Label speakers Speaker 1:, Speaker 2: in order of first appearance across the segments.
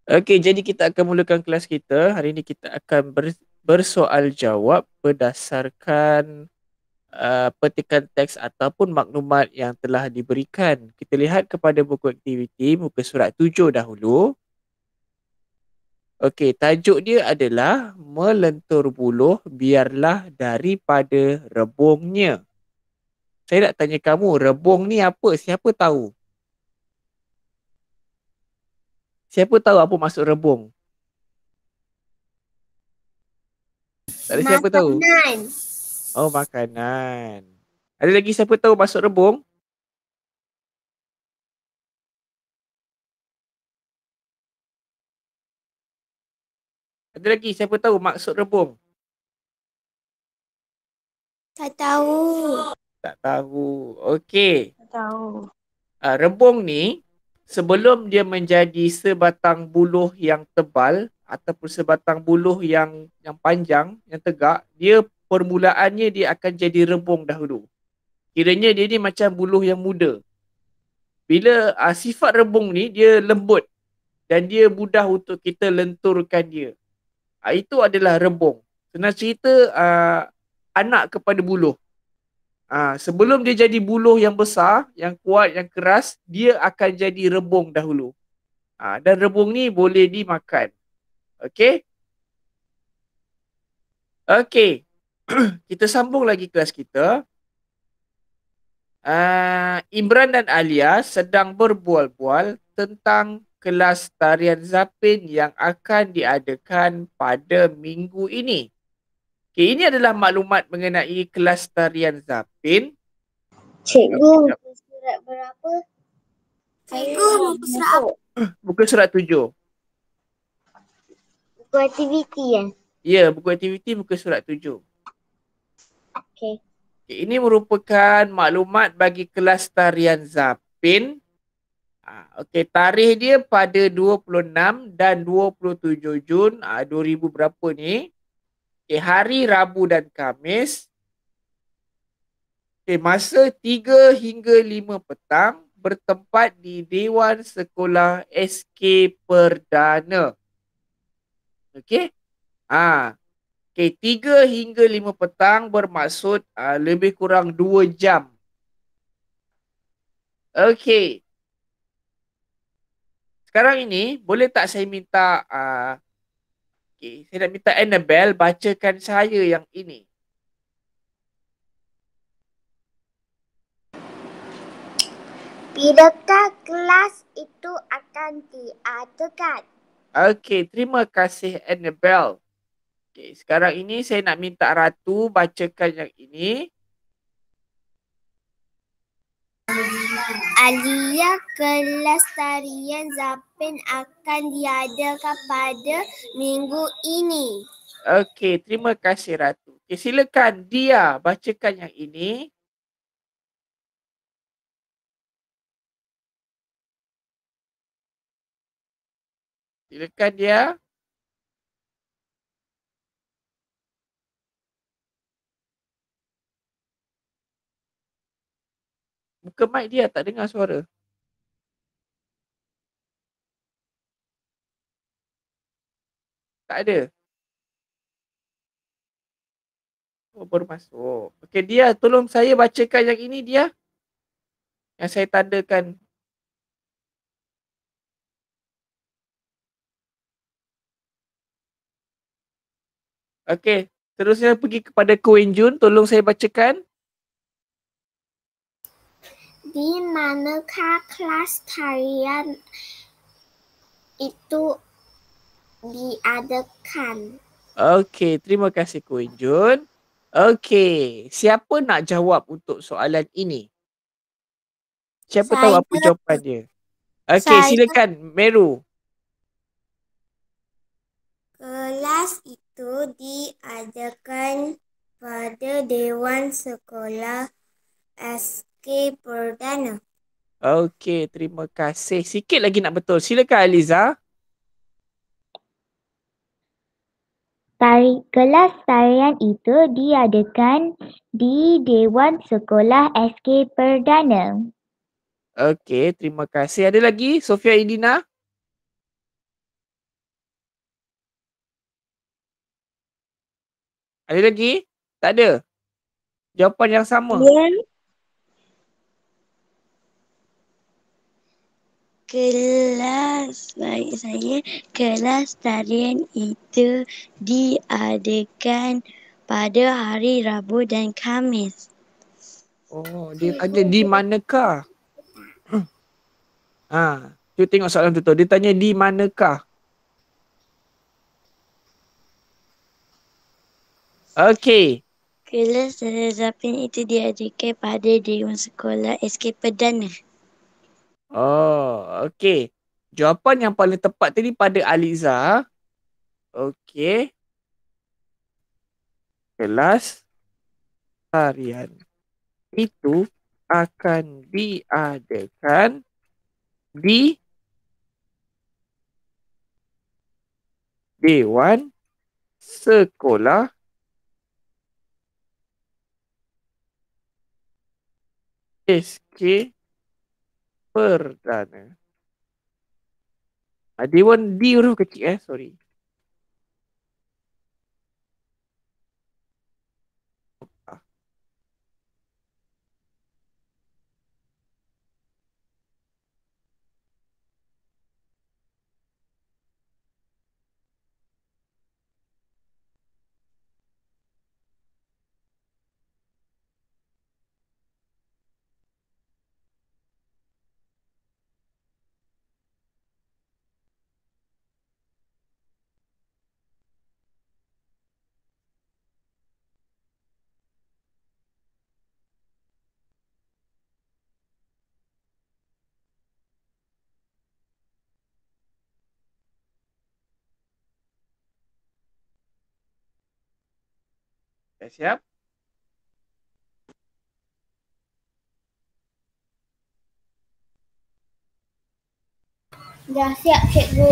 Speaker 1: Okey, jadi kita akan mulakan kelas kita. Hari ini kita akan bersoal jawab berdasarkan petikan teks ataupun maklumat yang telah diberikan. Kita lihat kepada buku aktiviti muka surat 7 dahulu. Okey, tajuk dia adalah melentur buluh biarlah daripada rebungnya. Saya nak tanya kamu, rebung ni apa? Siapa tahu? Siapa tahu apa maksud rebung? Tak ada siapa tahu?
Speaker 2: Makanan.
Speaker 1: Oh, makanan. Ada lagi siapa tahu maksud rebung? Ada lagi siapa tahu maksud rebung?
Speaker 2: Tak tahu.
Speaker 1: Tak tahu. Okey.
Speaker 2: Tak tahu.
Speaker 1: Rebung ni sebelum dia menjadi sebatang buluh yang tebal ataupun sebatang buluh yang panjang, yang tegak, dia permulaannya dia akan jadi rebung dahulu. Kiranya dia ni macam buluh yang muda. Bila sifat rebung ni dia lembut dan dia mudah untuk kita lenturkan dia. Itu adalah rebung. Senang cerita anak kepada buluh. Sebelum dia jadi buluh yang besar, yang kuat, yang keras, dia akan jadi rebung dahulu. Dan rebung ni boleh dimakan. Okey? Okey. Kita sambung lagi kelas kita. Imran dan Alia sedang berbual-bual tentang kelas tarian Zapin yang akan diadakan pada minggu ini. Okay, ini adalah maklumat mengenai kelas tarian Zapin.
Speaker 2: Cikgu, muka surat berapa? Cikgu, muka surat apa?
Speaker 1: Buku surat 7.
Speaker 2: Buku aktiviti kan?
Speaker 1: Ya, buku aktiviti muka surat 7.
Speaker 2: Okey.
Speaker 1: Okay, ini merupakan maklumat bagi kelas tarian Zapin. Okey, tarikh dia pada 26 dan 27 Jun 2000 berapa ni. Okay, hari Rabu dan Khamis. Okay, masa 3 hingga 5 petang bertempat di Dewan Sekolah SK Perdana. Okey. Okay, 3 hingga 5 petang bermaksud lebih kurang 2 jam. Okey. Sekarang ini boleh tak saya minta saya nak minta Annabelle bacakan saya yang ini.
Speaker 2: Bilakah kelas itu akan diadakan?
Speaker 1: Okey, terima kasih Annabelle. Okey, sekarang ini saya nak minta Ratu bacakan yang ini.
Speaker 2: Alia, kelas tarian Zapin akan diadakan pada minggu ini.
Speaker 1: Okey, terima kasih Ratu. Okey, silakan Dia bacakan yang ini. Silakan Dia. Buka mic dia, tak dengar suara. Tak ada. Oh, baru masuk. Okey, Dia tolong saya bacakan yang ini Dia. Yang saya tandakan. Okey, terusnya pergi kepada Kuin Jun, tolong saya bacakan.
Speaker 2: Di manakah kelas tarian itu diadakan?
Speaker 1: Okey, terima kasih Kuin Jun. Okey, siapa nak jawab untuk soalan ini? Siapa tahu apa jawapan dia? Okey, silakan Meru.
Speaker 2: Kelas itu diadakan pada Dewan Sekolah SK Perdana.
Speaker 1: Okey, terima kasih. Sikit lagi nak betul. Silakan Aliza.
Speaker 3: Kelas tarian itu diadakan di Dewan Sekolah SK Perdana.
Speaker 1: Okey, terima kasih. Ada lagi Sofia Indina? Ada lagi? Tak ada. Jawapan yang sama.
Speaker 2: Kelas baik saya, kelas tarian itu diadakan pada hari Rabu dan Khamis.
Speaker 1: Oh, dia tanya di manakah? Cuba tengok soalan tu. Dia tanya di manakah? Okey.
Speaker 2: Kelas tarian itu diadakan pada Dewan Sekolah SK Perdana.
Speaker 1: Oh, okey. Jawapan yang paling tepat tadi pada Aliza. Okey. Kelas tarian itu akan diadakan di Dewan Sekolah SK Perdana. Dewan D huruf kecil sorry. Dah siap?
Speaker 2: Dah siap, cikgu.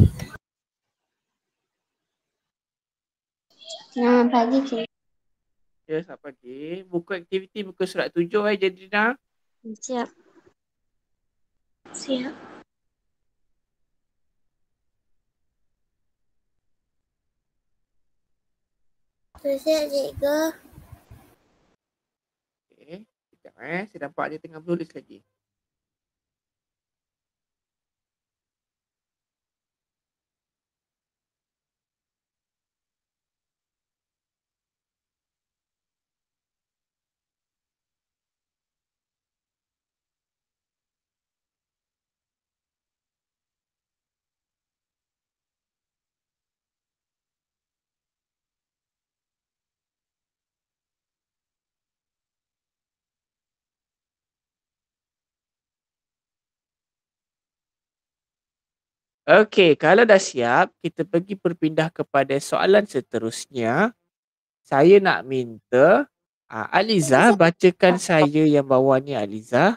Speaker 2: Selamat pagi, cikgu.
Speaker 1: Ya, selamat pagi. Buku aktiviti muka surat 7 Jadina.
Speaker 2: Siap. Siap. Siap, cikgu.
Speaker 1: Okey, sekejap saya nampak dia tengah menulis lagi. Okey, kalau dah siap, kita pergi berpindah kepada soalan seterusnya. Saya nak minta Aliza bacakan saya yang bawah ni, Aliza.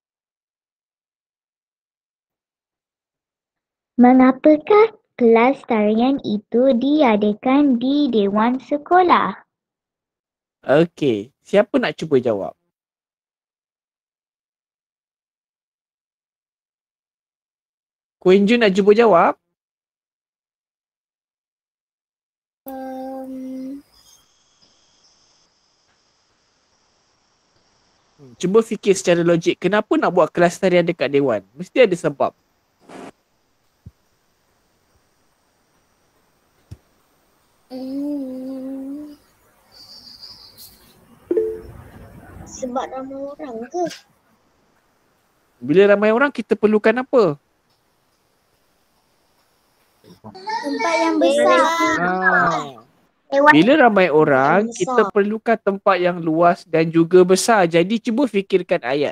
Speaker 3: Mengapakah kelas tarian itu diadakan di Dewan Sekolah?
Speaker 1: Okey, siapa nak cuba jawab? Queen Jun nak cuba jawab? Cuba fikir secara logik. Kenapa nak buat kelas tarian dekat Dewan? Mesti ada sebab.
Speaker 2: Sebab ramai orang ke?
Speaker 1: Bila ramai orang, kita perlukan apa?
Speaker 2: Tempat yang besar.
Speaker 1: Bila ramai orang, kita perlukan tempat yang luas dan juga besar. Jadi cuba fikirkan ayat.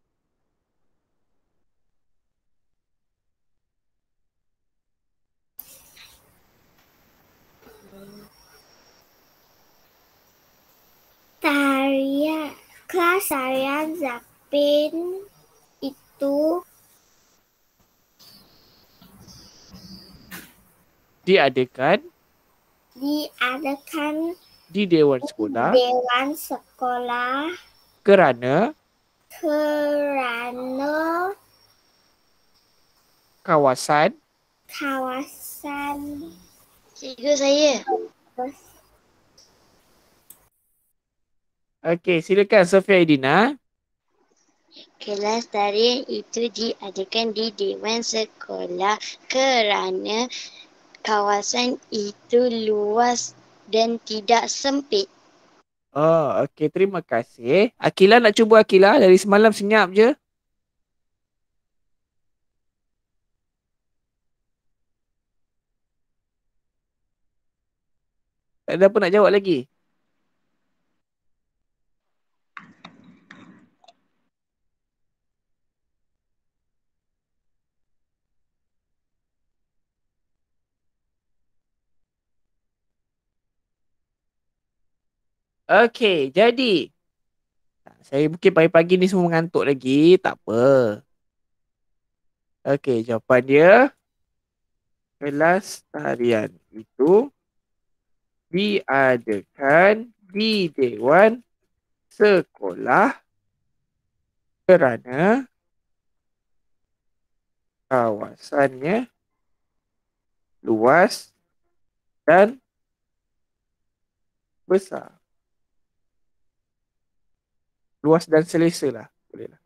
Speaker 2: Kelas tarian Zapin itu
Speaker 1: Diadakan di Dewan Sekolah kerana kawasan
Speaker 2: cikgu saya
Speaker 1: Okey, silakan Sofia Aidina.
Speaker 2: Kelas tarian itu diadakan di Dewan Sekolah kerana kawasan itu luas dan tidak sempit.
Speaker 1: Oh, okey. Terima kasih. Akila nak cuba Akila? Dari semalam senyap je. Tak ada apa nak jawab lagi? Okey, jadi saya mungkin pagi-pagi ni semua mengantuk lagi. Tak apa. Okey, jawapan dia kelas tarian itu diadakan di Dewan Sekolah kerana kawasannya luas dan besar. Luas dan selesa lah. Boleh lah.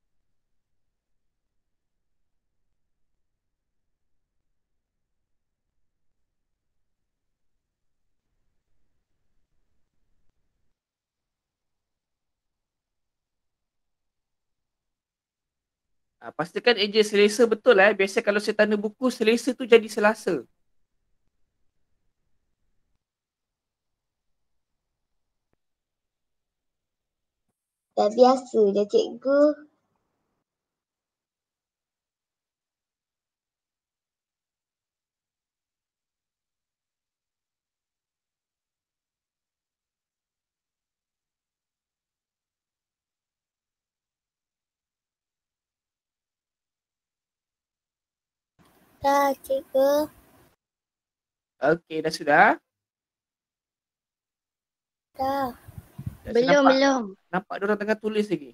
Speaker 1: Pastikan eja selesa betul lah. Biasa kalau saya tanda buku, selesa tu jadi selasa.
Speaker 2: Dah biasa dah cikgu. Dah cikgu.
Speaker 1: Okey, dah sudah?
Speaker 2: Dah.
Speaker 1: Dah
Speaker 2: Belum,
Speaker 1: nampak,
Speaker 2: belum.
Speaker 1: nampak diorang tengah tulis lagi.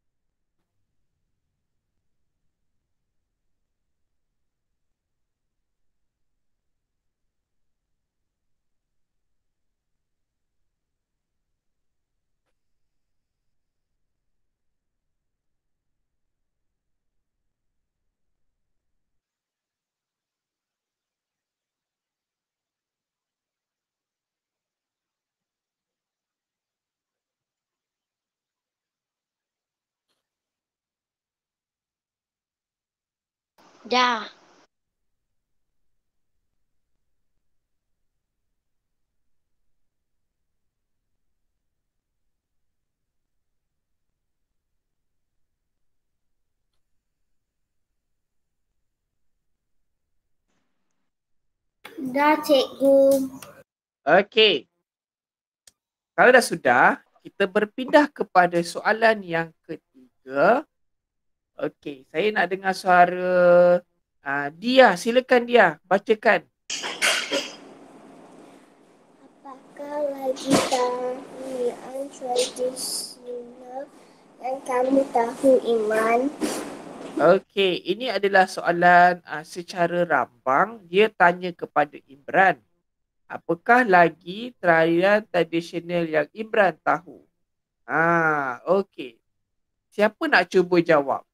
Speaker 2: Dah. Dah cikgu.
Speaker 1: Okey. Kalau dah sudah, kita berpindah kepada soalan yang ketiga. Okey, saya nak dengar suara Dia. Silakan Dia, bacakan.
Speaker 2: Apakah lagi tarian tradisional yang kamu tahu, Iman?
Speaker 1: Okey, ini adalah soalan secara rambang. Dia tanya kepada Imran. Apakah lagi tarian tradisional yang Imran tahu? Okey. Siapa nak cuba jawab?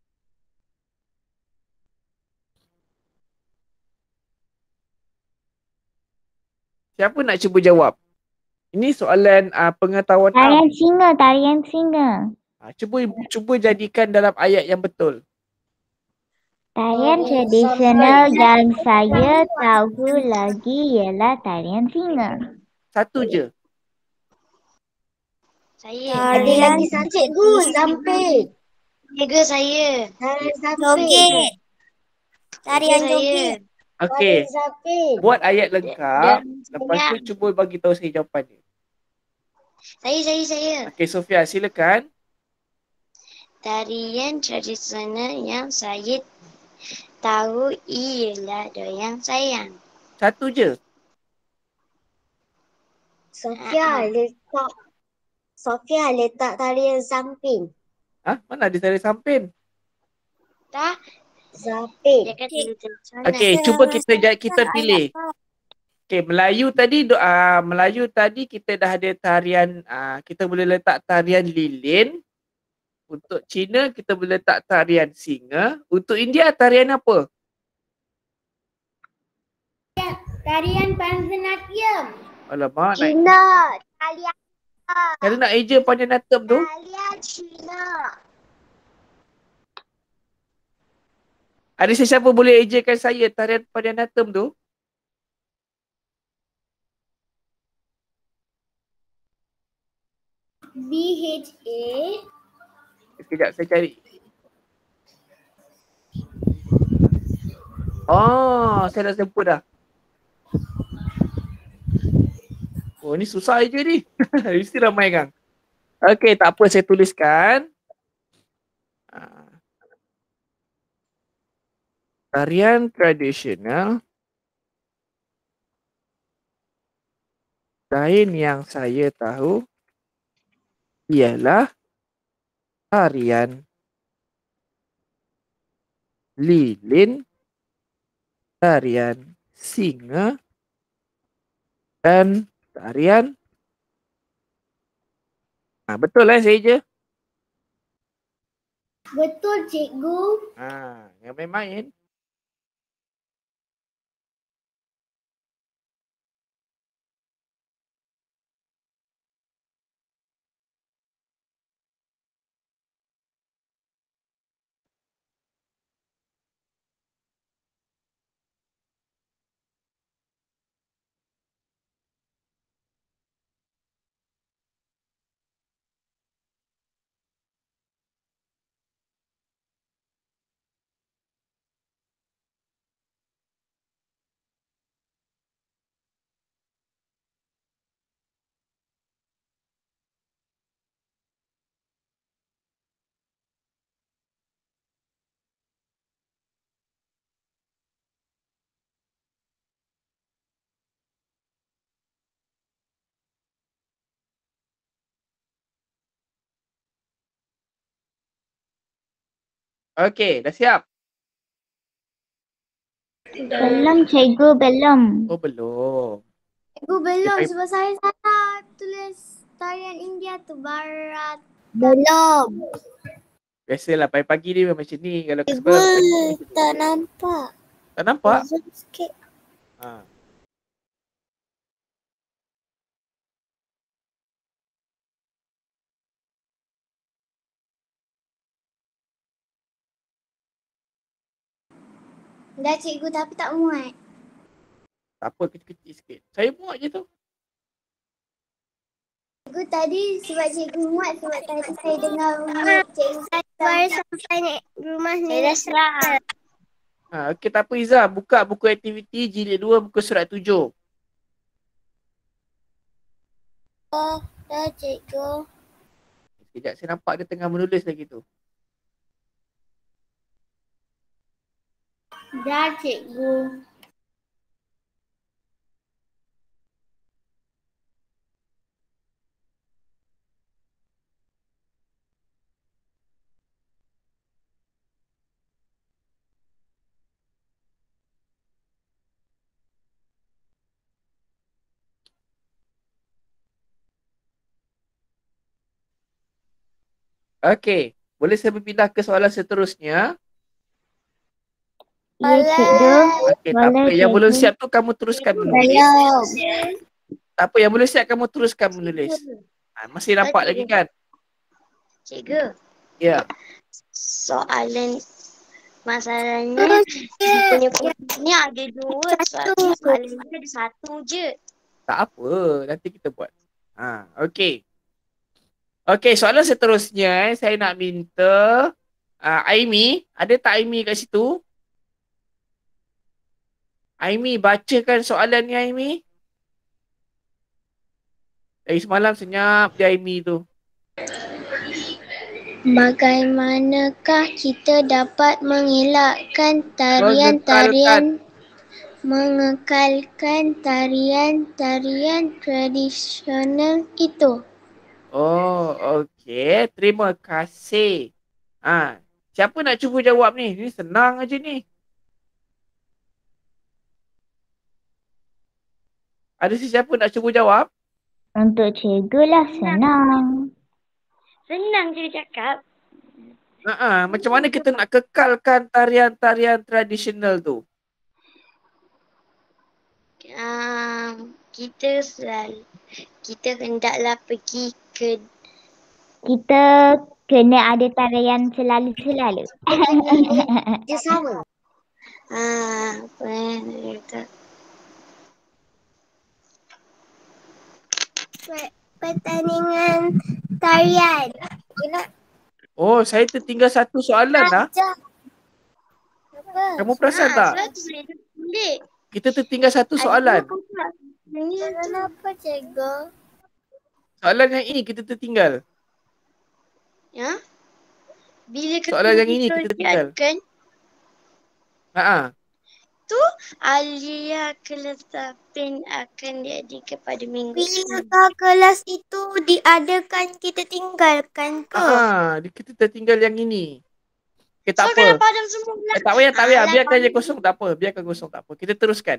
Speaker 1: Siapa nak cuba jawab? Ini soalan pengetahuan
Speaker 3: Tarian singa, tarian singa.
Speaker 1: Cuba jadikan dalam ayat yang betul.
Speaker 3: Tarian tradisional yang saya tahu lagi ialah tarian singa.
Speaker 1: Satu je.
Speaker 2: Saya. Ada lagi satu, cikgu. Samping. Cikgu saya. Tarian samping. Tarian joget.
Speaker 1: Okey. Buat ayat lengkap. Lepas tu cuba bagi tahu saya jawapan dia.
Speaker 2: Saya.
Speaker 1: Okey, Sofia, silakan.
Speaker 2: Tarian tradisional yang saya tahu ialah doyang sayang.
Speaker 1: Satu je.
Speaker 2: Sofia letak tarian samping.
Speaker 1: Mana ada tarian samping?
Speaker 2: Tak. Samping.
Speaker 1: Okey, cuba kita pilih. Okay, Melayu tadi kita dah ada tarian, kita boleh letak tarian lilin. Untuk Cina kita boleh letak tarian singa. Untuk India tarian apa?
Speaker 2: Tarian Bharatanatyam.
Speaker 1: Alamak,
Speaker 2: Cina. Talian.
Speaker 1: kalau nak eja Pandanatam tu,
Speaker 2: Talian Cina.
Speaker 1: ada sesiapa boleh ejakan saya tarian Pandanatam tu?
Speaker 2: BHA.
Speaker 1: Sekejap saya cari. Oh, saya dah semput dah. Oh, ni susah je ni. Mesti ramai kan. Okey, tak apa saya tuliskan. Tarian tradisional lain yang saya tahu ialah tarian lilin, tarian singa, dan tarian betul saya je.
Speaker 2: Betul, cikgu.
Speaker 1: Yang main-main. Okey, dah siap?
Speaker 3: Belum cikgu, belum.
Speaker 1: Oh, belum.
Speaker 2: Cikgu belum
Speaker 1: Okay,
Speaker 2: sebab saya salah tulis tarian India tu Barat. Belum.
Speaker 1: biasalah pagi-pagi dia memang macam ni. Kalau kat
Speaker 2: Cikgu
Speaker 1: sekolah
Speaker 2: tak nampak.
Speaker 1: tak nampak?
Speaker 2: Zoom sikit. Dah cikgu tapi tak muat.
Speaker 1: Tak apa, kecil-kecil sikit. Saya muat je tu.
Speaker 2: Cikgu tadi sebab cikgu muat sebab tadi saya dengar bunyi cikgu baru sampai rumah ni. Dah serah.
Speaker 1: Okey, tak apa Izzah. Buka buku aktiviti jilid 2 buku surat 7.
Speaker 2: Oh, dah cikgu.
Speaker 1: Sekejap saya nampak dia tengah menulis lagi tu.
Speaker 2: Dah cikgu.
Speaker 1: Okey, boleh saya berpindah ke soalan seterusnya?
Speaker 3: Ya cikgu.
Speaker 1: Okey, tak apa.
Speaker 3: Boleh,
Speaker 1: Yang belum
Speaker 3: cikgu.
Speaker 1: siap tu kamu teruskan menulis.
Speaker 2: Belum.
Speaker 1: Tak apa, yang belum siap kamu teruskan menulis. Masih nampak lagi kan?
Speaker 2: Cikgu.
Speaker 1: Ya.
Speaker 2: Soalan masalahnya punya ni ada dua soalan ni ada satu je.
Speaker 1: Tak apa, nanti kita buat. Okey. Okey, soalan seterusnya saya nak minta Aimi, ada tak Aimi kat situ? Aimi, bacakan soalan ni Aimi. Dari semalam senyap je Aimi tu.
Speaker 2: Bagaimanakah kita dapat mengelakkan tarian-tarian mengekalkan tarian-tarian tradisional itu?
Speaker 1: Oh, okey. Terima kasih. Siapa nak cuba jawab ni? Ni senang aja ni. Ada sesiapa nak cuba jawab?
Speaker 3: Untuk cikgu lah senang.
Speaker 2: Senang je cakap.
Speaker 1: Macam mana kita nak kekalkan tarian-tarian tradisional tu?
Speaker 2: Kita hendaklah pergi ke
Speaker 3: Kita kena ada tarian selalu-selalu.
Speaker 2: dia sama. Apa yang kata? Pertandingan tarian.
Speaker 1: Oh, saya tertinggal satu soalan lah. Kamu perasan tak? Kita tertinggal satu soalan.
Speaker 2: Kenapa cikgu?
Speaker 1: Soalan yang ini kita tertinggal.
Speaker 2: Ya? Bila
Speaker 1: Soalan yang ini kita tertinggal.
Speaker 2: kan?
Speaker 1: Tu
Speaker 2: Alia kelas Tapin akan diadakan pada minggu ini. Bila kelas itu diadakan, kita tinggalkan ke?
Speaker 1: kita tertinggal yang ini. Okay, tak
Speaker 2: kena
Speaker 1: apa.
Speaker 2: padam semua lah.
Speaker 1: Tak payah. Biarkan je kosong, tak apa. Biarkan kosong, tak apa. Kita teruskan.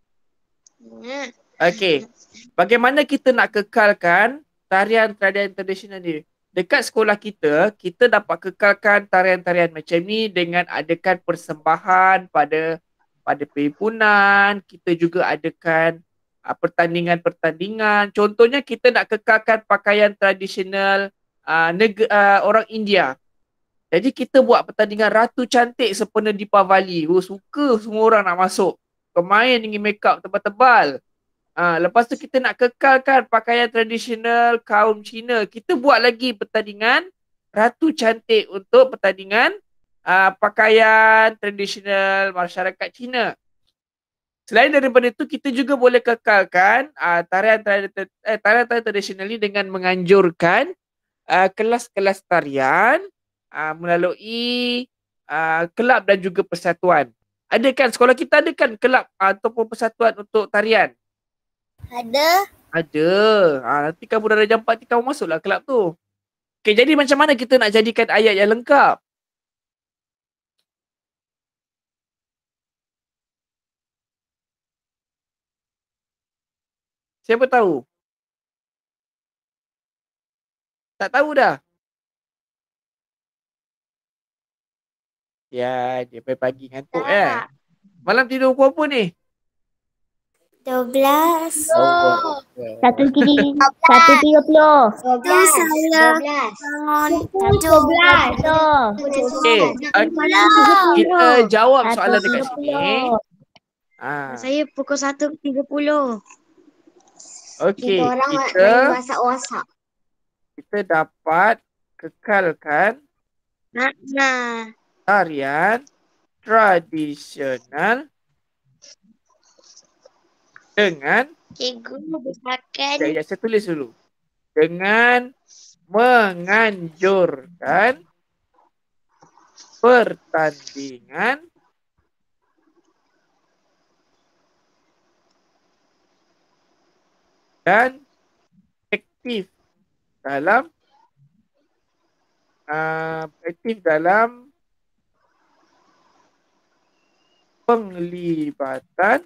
Speaker 1: Okey. Bagaimana kita nak kekalkan tarian-tarian tradisional ni? Dekat sekolah kita, kita dapat kekalkan tarian-tarian macam ni dengan adakan persembahan pada perhimpunan. Kita juga adakan pertandingan-pertandingan. Contohnya kita nak kekalkan pakaian tradisional orang India. Jadi kita buat pertandingan Ratu Cantik sempena Deepavali. Suka semua orang nak masuk. Pemain dengan make up tebal-tebal. Lepas tu kita nak kekalkan pakaian tradisional kaum Cina. Kita buat lagi pertandingan Ratu Cantik untuk pertandingan pakaian tradisional masyarakat Cina. Selain daripada itu, kita juga boleh kekalkan tarian-tarian tradisional ini dengan menganjurkan kelas-kelas tarian melalui kelab dan juga persatuan. Ada kan sekolah kita ada kan kelab ataupun persatuan untuk tarian? Ada. Nanti kamu dah darjah 4 kamu masuklah kelab tu. Okay, jadi macam mana kita nak jadikan ayat yang lengkap? Siapa tahu? Tak tahu dah? Ya, dia pagi ngantuk Malam tidur pukul apa ni?
Speaker 2: 12.
Speaker 3: 1.30.
Speaker 2: 12.
Speaker 1: Kita jawab soalan dekat sini.
Speaker 2: Saya pukul 1.30.
Speaker 1: Okey, kita dapat kekalkan tarian tradisional dengan
Speaker 2: cikgu bersakan.
Speaker 1: Saya tulis dulu. Dengan menganjurkan pertandingan dan aktif dalam penglibatan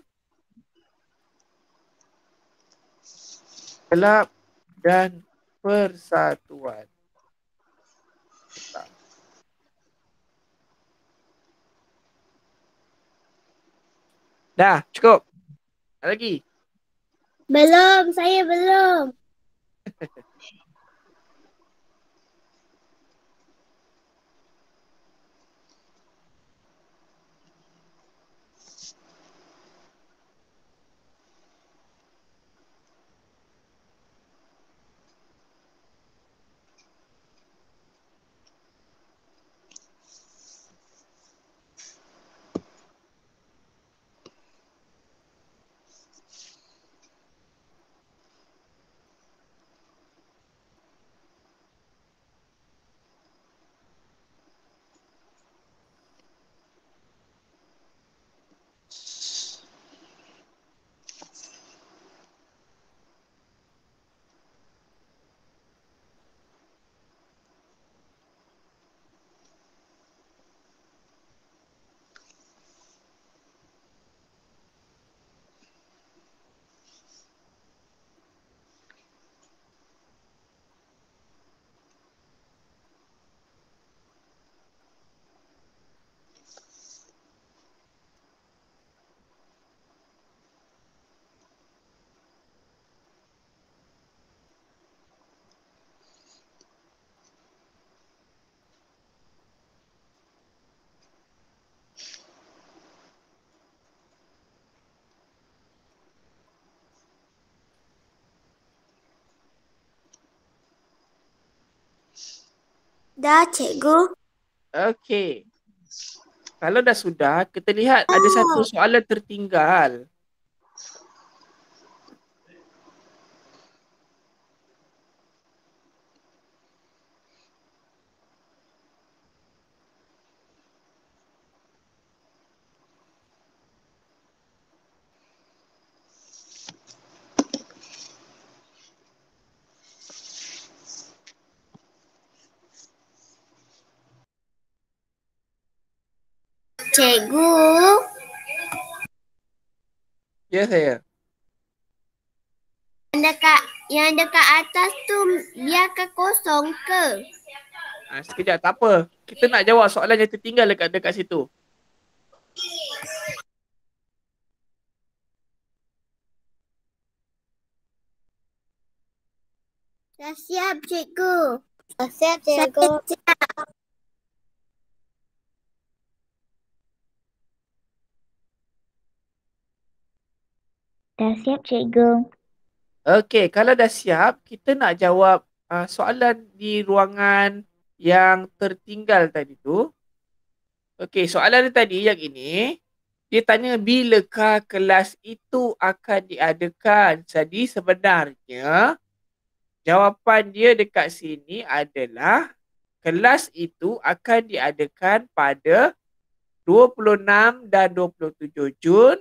Speaker 1: kelab dan persatuan. Dah, cukup. Ada lagi?
Speaker 2: Belum, saya belum. Dah, cikgu.
Speaker 1: Okey. Kalau dah sudah, kita lihat ada satu soalan tertinggal.
Speaker 2: Cikgu.
Speaker 1: Ya, saya.
Speaker 2: Yang dekat atas tu biarkan kosong ke?
Speaker 1: Sekejap, tak apa. Kita nak jawab soalan yang tertinggal dekat situ.
Speaker 2: Dah siap, cikgu. Dah siap, cikgu.
Speaker 3: Dah siap, cikgu.
Speaker 1: Okey, kalau dah siap, kita nak jawab soalan di ruangan yang tertinggal tadi tu. Okey, soalan dia tadi yang ini, dia tanya bilakah kelas itu akan diadakan. Jadi sebenarnya jawapan dia dekat sini adalah kelas itu akan diadakan pada 26 dan 27 Jun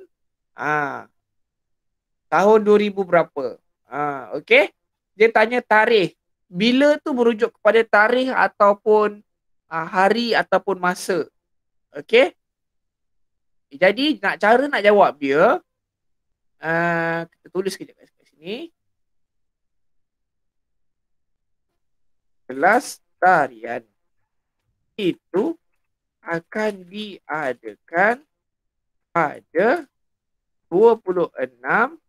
Speaker 1: tahun 2000 berapa. Okey. Dia tanya tarikh. Bila tu merujuk kepada tarikh ataupun hari ataupun masa. Okey. Jadi cara nak jawab dia, kita tulis kejap kat sini. Kelas tarian itu akan diadakan pada 26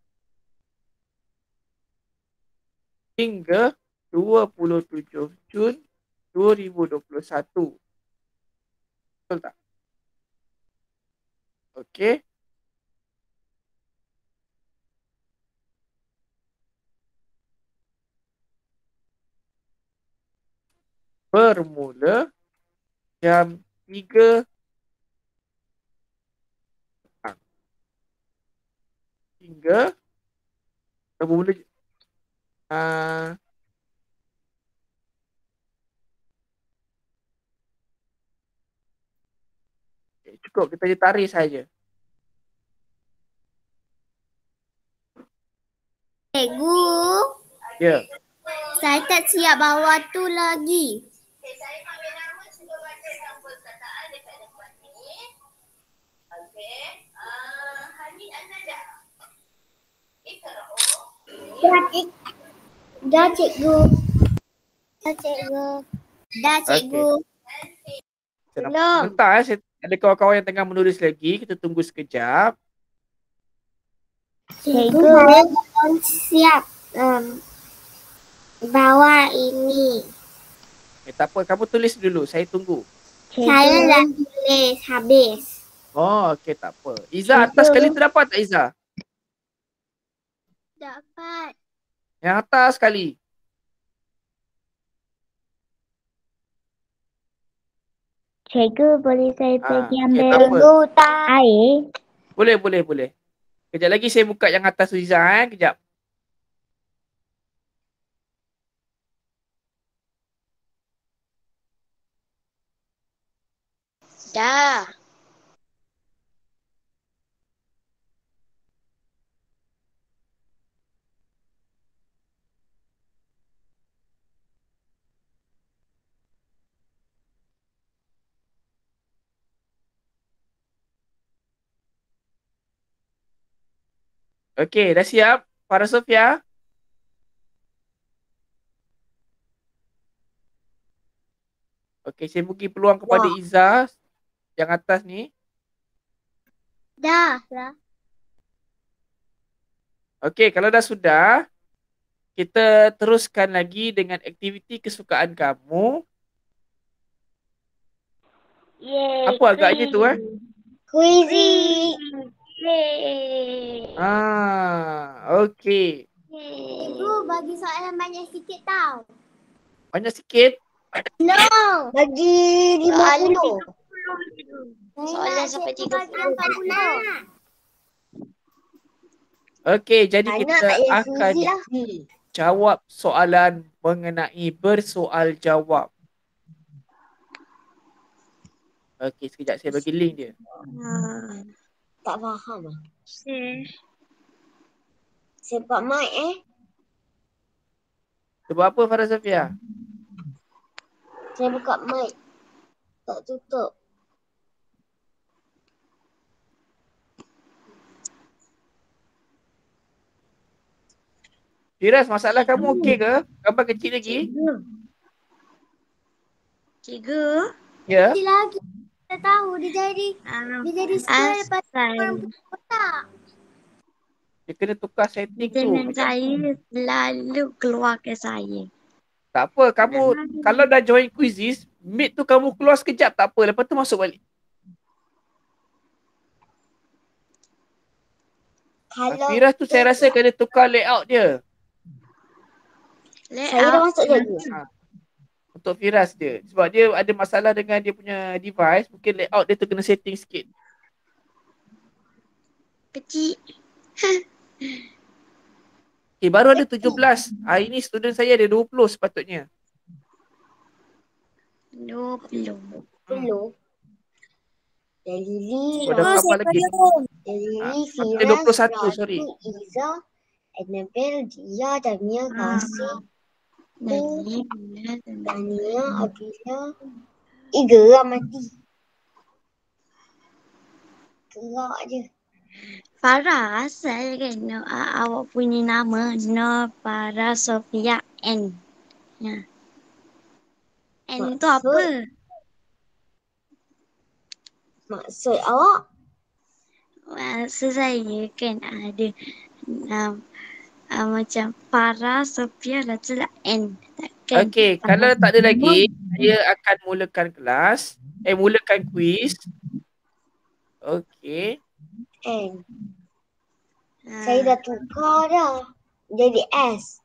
Speaker 1: hingga 27 Jun 2021. Betul tak? Okey. Bermula jam 3 hingga bermula cukup kita je tarik saja.
Speaker 2: Cikgu.
Speaker 1: Ya.
Speaker 2: Saya tak siap bawa tu lagi. Dah, cikgu. Dah, cikgu. Dah, cikgu.
Speaker 1: Belum. Sebentar, ada kawan-kawan yang tengah menulis lagi. Kita tunggu sekejap.
Speaker 2: Cikgu, saya belum siap bawa ini.
Speaker 1: Tak apa, kamu tulis dulu. Saya tunggu.
Speaker 3: Cikgu.
Speaker 2: Saya dah tulis habis.
Speaker 1: Oh, okey, tak apa. Iza, atas sekali terdapat tak Iza?
Speaker 2: Dapat.
Speaker 1: Yang atas sekali.
Speaker 3: Cikgu, boleh saya pergi
Speaker 1: okey,
Speaker 3: ambil air?
Speaker 1: Boleh. Kejap lagi saya buka yang atas tu Iza. Kejap.
Speaker 2: Dah.
Speaker 1: Okey, dah siap para Sofia? Okey, saya bagi peluang kepada Iza yang atas ni.
Speaker 2: Dah.
Speaker 1: Okey, kalau dah sudah, kita teruskan lagi dengan aktiviti kesukaan kamu.
Speaker 3: Yeay,
Speaker 1: Apa agaknya tu
Speaker 2: Quizy.
Speaker 1: Okey.
Speaker 2: Cikgu bagi soalan banyak sikit tau.
Speaker 1: Banyak sikit.
Speaker 2: No. Bagi 50. Soalan sampai 30.
Speaker 1: Okey, jadi
Speaker 2: Anak
Speaker 1: kita
Speaker 2: tak payah
Speaker 1: akan
Speaker 2: Suzy lah.
Speaker 1: jawab soalan mengenai bersoal jawab. Okey, sekejap saya bagi link dia.
Speaker 2: Tak faham lah. Sebab mic
Speaker 1: Sebab apa Farah Safia?
Speaker 2: Saya buka mic. Tak tutup.
Speaker 1: Firas, masalah kamu okey ke? Gambar kecil lagi?
Speaker 2: Cikgu.
Speaker 1: Ya.
Speaker 2: Dia lagi. Kita tahu dia jadi square lepas kotak.
Speaker 1: Dia kena tukar setting tu.
Speaker 2: Dengan saya selalu keluar ke saya.
Speaker 1: Tak apa, kamu kalau dah join quizzes, meet tu kamu keluar sekejap tak apa, lepas tu masuk balik.
Speaker 2: Kalau
Speaker 1: Firas tu saya rasa kena tukar layout dia.
Speaker 2: Saya dah masuk lagi.
Speaker 1: Untuk Firas dia. Sebab dia ada masalah dengan dia punya device, mungkin layout dia tu kena setting sikit.
Speaker 2: Kecil.
Speaker 1: Okay, baru ada 17. Hari ni student saya ada 20 sepatutnya.
Speaker 2: 20. Lili,
Speaker 1: Dah berapa lagi?
Speaker 2: Lili,
Speaker 1: Ada 21,
Speaker 2: Firas,
Speaker 1: sorry.
Speaker 2: Iza, Annabelle, Dia, Damia, Kasih, Tania, Abila. Gerak mati. Gerak je. Farah, asal kan awak punya nama Farah Sofia N. Ya. N tu apa? Maksud awak? Maksud saya kan ada macam Farah Sofia letak N.
Speaker 1: Okey, kalau tak ada lagi, saya akan mulakan kelas. Mulakan quiz. Okey.
Speaker 2: N. Saya dah tukar dah. Jadi S.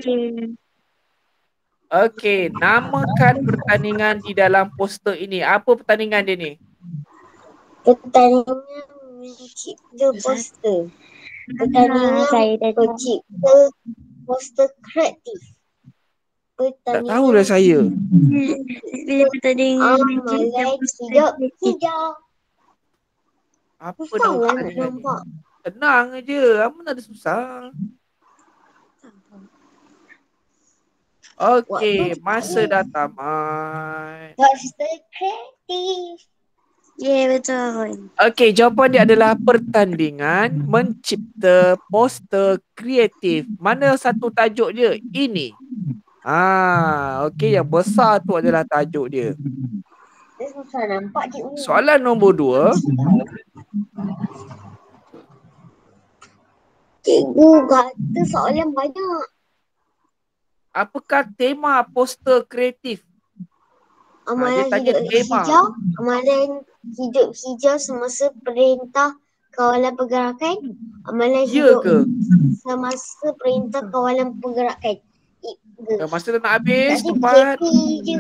Speaker 1: Okey, namakan pertandingan di dalam poster ini. Apa pertandingan dia ni?
Speaker 2: Pertandingan mencipta poster. Pertandingan pencipta poster kreatif.
Speaker 1: Tak tahu dah saya.
Speaker 2: Pertandingan hidup hijau.
Speaker 1: Apa nama pertandingan ni? Tenang je, mana ada susah. Okey, masa dah tamat.
Speaker 2: Poster kreatif. Ya, betul.
Speaker 1: Okey, jawapan dia adalah pertandingan mencipta poster kreatif. Mana satu tajuk dia? Ini. Okey, yang besar tu adalah tajuk dia.
Speaker 2: Susah nampak cikgu.
Speaker 1: Soalan nombor 2.
Speaker 2: Cikgu kata soalan banyak.
Speaker 1: Apakah tema poster kreatif?
Speaker 2: Amalan
Speaker 1: dia tanya
Speaker 2: hidup
Speaker 1: tema.
Speaker 2: hijau. Amalan hidup hijau semasa perintah kawalan pergerakan. Amalan hidup semasa perintah kawalan pergerakan.
Speaker 1: Masa dah nak habis,
Speaker 2: Tadi
Speaker 1: cepat.
Speaker 2: PKP je.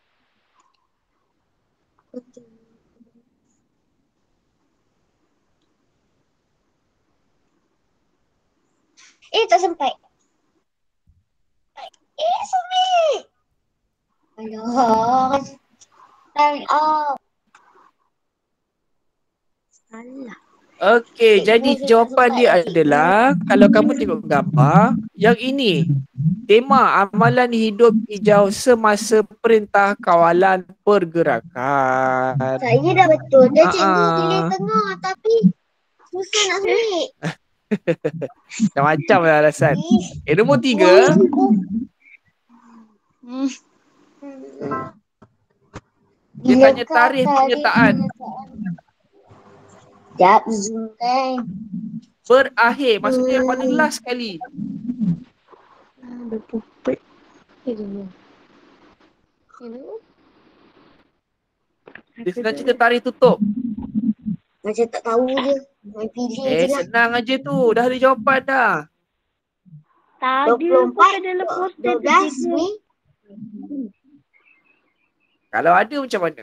Speaker 2: Tak sempat. Sumi. Alah. Time out. Salah.
Speaker 1: Okey, jadi jawapan dia adalah, kalau kamu tengok gambar, yang ini. Tema amalan hidup hijau semasa perintah kawalan pergerakan.
Speaker 2: Saya dah betul. Dah cikgu pilih tengah tapi susah nak submit.
Speaker 1: Macam-macam lah alasan. Nombor 3. Dia tanya tarikh penyertaan.
Speaker 2: Sekejap, zoom kan.
Speaker 1: Berakhir, maksudnya yang paling last sekali.
Speaker 2: Berpupet.
Speaker 1: Dia sedang cerita tarikh tutup.
Speaker 2: Macam tak tahu je. Main pilih je lah.
Speaker 1: Senang aja tu. Dah ada jawapan dah.
Speaker 2: Tadi 24, 12 Mei.
Speaker 1: Kalau ada macam mana?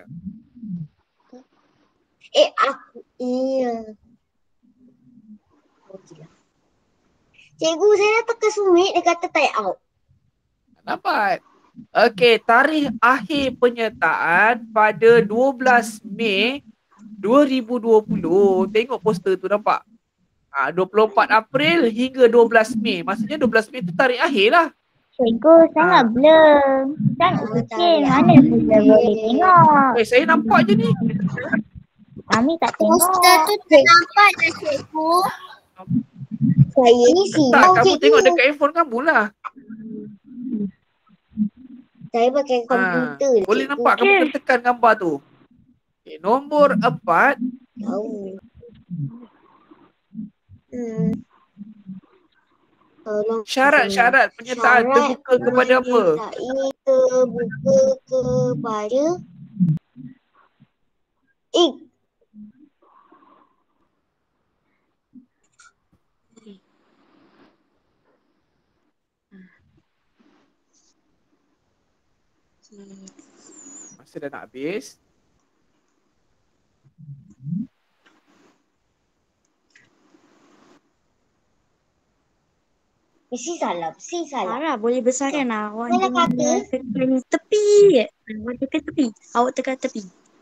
Speaker 2: Cikgu, saya dah tekan sumit, dia kata type out.
Speaker 1: Dapat. Okey, tarikh akhir penyertaan pada 12 Mei 2020. Tengok poster tu nampak? 24 April hingga 12 Mei. Maksudnya 12 Mei tu tarikh akhir lah.
Speaker 3: Cikgu, sangat blur. Kan kucing, mana kita boleh tengok.
Speaker 1: Saya nampak je ni.
Speaker 3: Kami tak tengok.
Speaker 2: Poster tu tak nampak dah, cikgu. Saya ni
Speaker 1: Tak,
Speaker 2: silau,
Speaker 1: kamu
Speaker 2: cikgu.
Speaker 1: tengok dekat handphone kamu lah.
Speaker 2: Saya pakai komputer,
Speaker 1: Boleh
Speaker 2: cikgu.
Speaker 1: nampak kamu kena tekan gambar tu. Okay, nombor 4.
Speaker 2: Tahu.
Speaker 1: Syarat-syarat penyertaan terbuka kepada apa?
Speaker 2: Ini terbuka kepada
Speaker 1: Masa dah nak habis.
Speaker 2: Mesti salah.
Speaker 4: Sarah boleh besarkan lah. Awak
Speaker 2: Mana
Speaker 4: jangan
Speaker 2: kata?
Speaker 4: tekan tepi. Awak tekan tepi. Awak tekan tepi.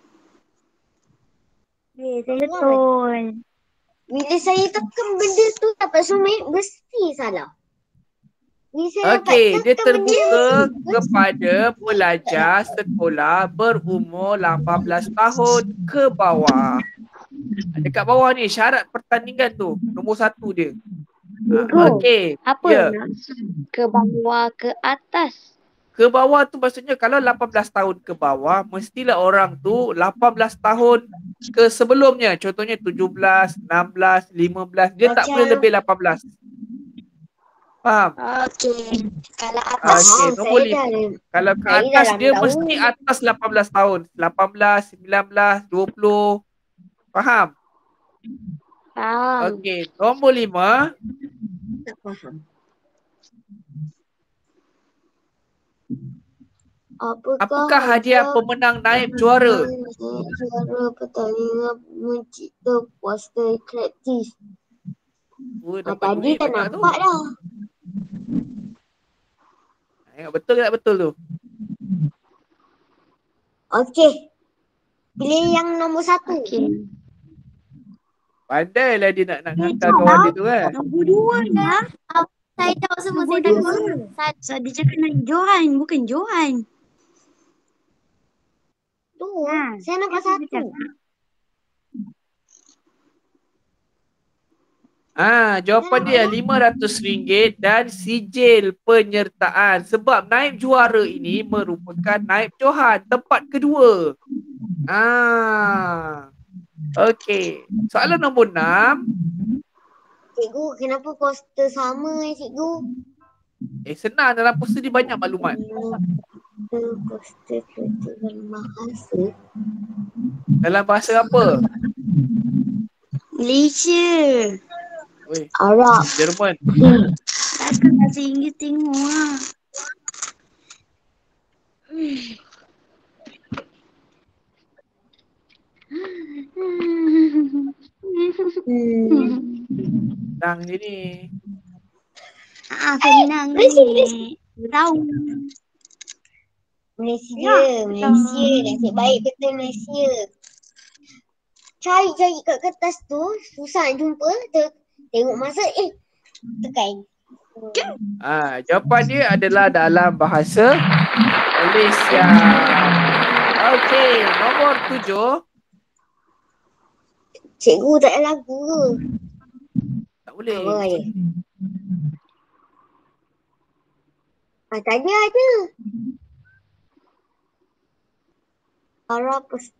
Speaker 4: Betul.
Speaker 2: Bila saya tekan benda tu dapat sumit, mesti salah. Bila saya
Speaker 1: Okey,
Speaker 2: dapat
Speaker 1: dia
Speaker 2: tekan
Speaker 1: terbuka
Speaker 2: benda,
Speaker 1: kepada pelajar sekolah berumur 18 tahun ke bawah. Dekat bawah ni syarat pertandingan tu. Nombor 1 dia. Okey.
Speaker 4: Apa?
Speaker 1: Ya.
Speaker 4: Ke bawah, ke atas.
Speaker 1: Ke bawah tu maksudnya kalau 18 tahun ke bawah, mestilah orang tu 18 tahun ke sebelumnya. Contohnya 17, 16, 15. Dia tak
Speaker 2: Macam-
Speaker 1: boleh lebih 18. Faham?
Speaker 4: Okey. Kalau atas.
Speaker 1: Okey, nombor
Speaker 2: saya
Speaker 1: 5.
Speaker 2: dah
Speaker 1: Kalau ke
Speaker 2: saya
Speaker 1: atas
Speaker 2: dah
Speaker 1: dia
Speaker 2: tahu.
Speaker 1: mesti atas 18 tahun. 18, 19, 20. Faham? Okey, nombor 5.
Speaker 2: tak faham.
Speaker 1: Apakah hadiah pemenang naib juara?
Speaker 2: Juara pertandingan mencipta poster kreatif.
Speaker 1: Dapat
Speaker 2: Tadi
Speaker 1: duit
Speaker 2: tak
Speaker 1: banyak tu.
Speaker 2: nampak dah.
Speaker 1: Tengok betul ke tak betul tu?
Speaker 2: Okey. Pilih yang nombor 1.
Speaker 4: Okey.
Speaker 1: Pandailah dia nak hantar kawan dia tu kan.
Speaker 4: Nombor 2 lah.
Speaker 2: Saya tahu semua.
Speaker 4: Nombor
Speaker 2: Saya tahu
Speaker 4: 2.
Speaker 2: semua.
Speaker 4: So, dia cakap nak Johan. Bukan Johan.
Speaker 2: Tu.
Speaker 4: Ha.
Speaker 2: Saya nampak
Speaker 4: Dia
Speaker 2: 1.
Speaker 4: cakap.
Speaker 1: Jawapan dia RM500 dan sijil penyertaan. Sebab naib juara ini merupakan naib Johan, tempat kedua. Okey. Soalan nombor 6.
Speaker 2: Cikgu, kenapa poster sama cikgu?
Speaker 1: Senang, dalam poster ni banyak maklumat.
Speaker 2: Poster kreatif bahasa.
Speaker 1: Dalam bahasa apa?
Speaker 4: Malaysia.
Speaker 1: Oi,
Speaker 2: Arab.
Speaker 1: Jerman.
Speaker 4: Takkan bahasa Inggeris tengok lah.
Speaker 1: Senang je ni.
Speaker 4: Senang ni. Tahu.
Speaker 2: Malaysia. Nasib baik betul Malaysia. Cari kat kertas tu, susah nak jumpa. Tengok masa, tekan.
Speaker 1: Jawapan dia adalah dalam bahasa Malaysia. Okey, nombor 7.
Speaker 2: Cikgu tak ada lagu ke?
Speaker 1: Tak boleh.
Speaker 2: Apa je? Tadi ada. Para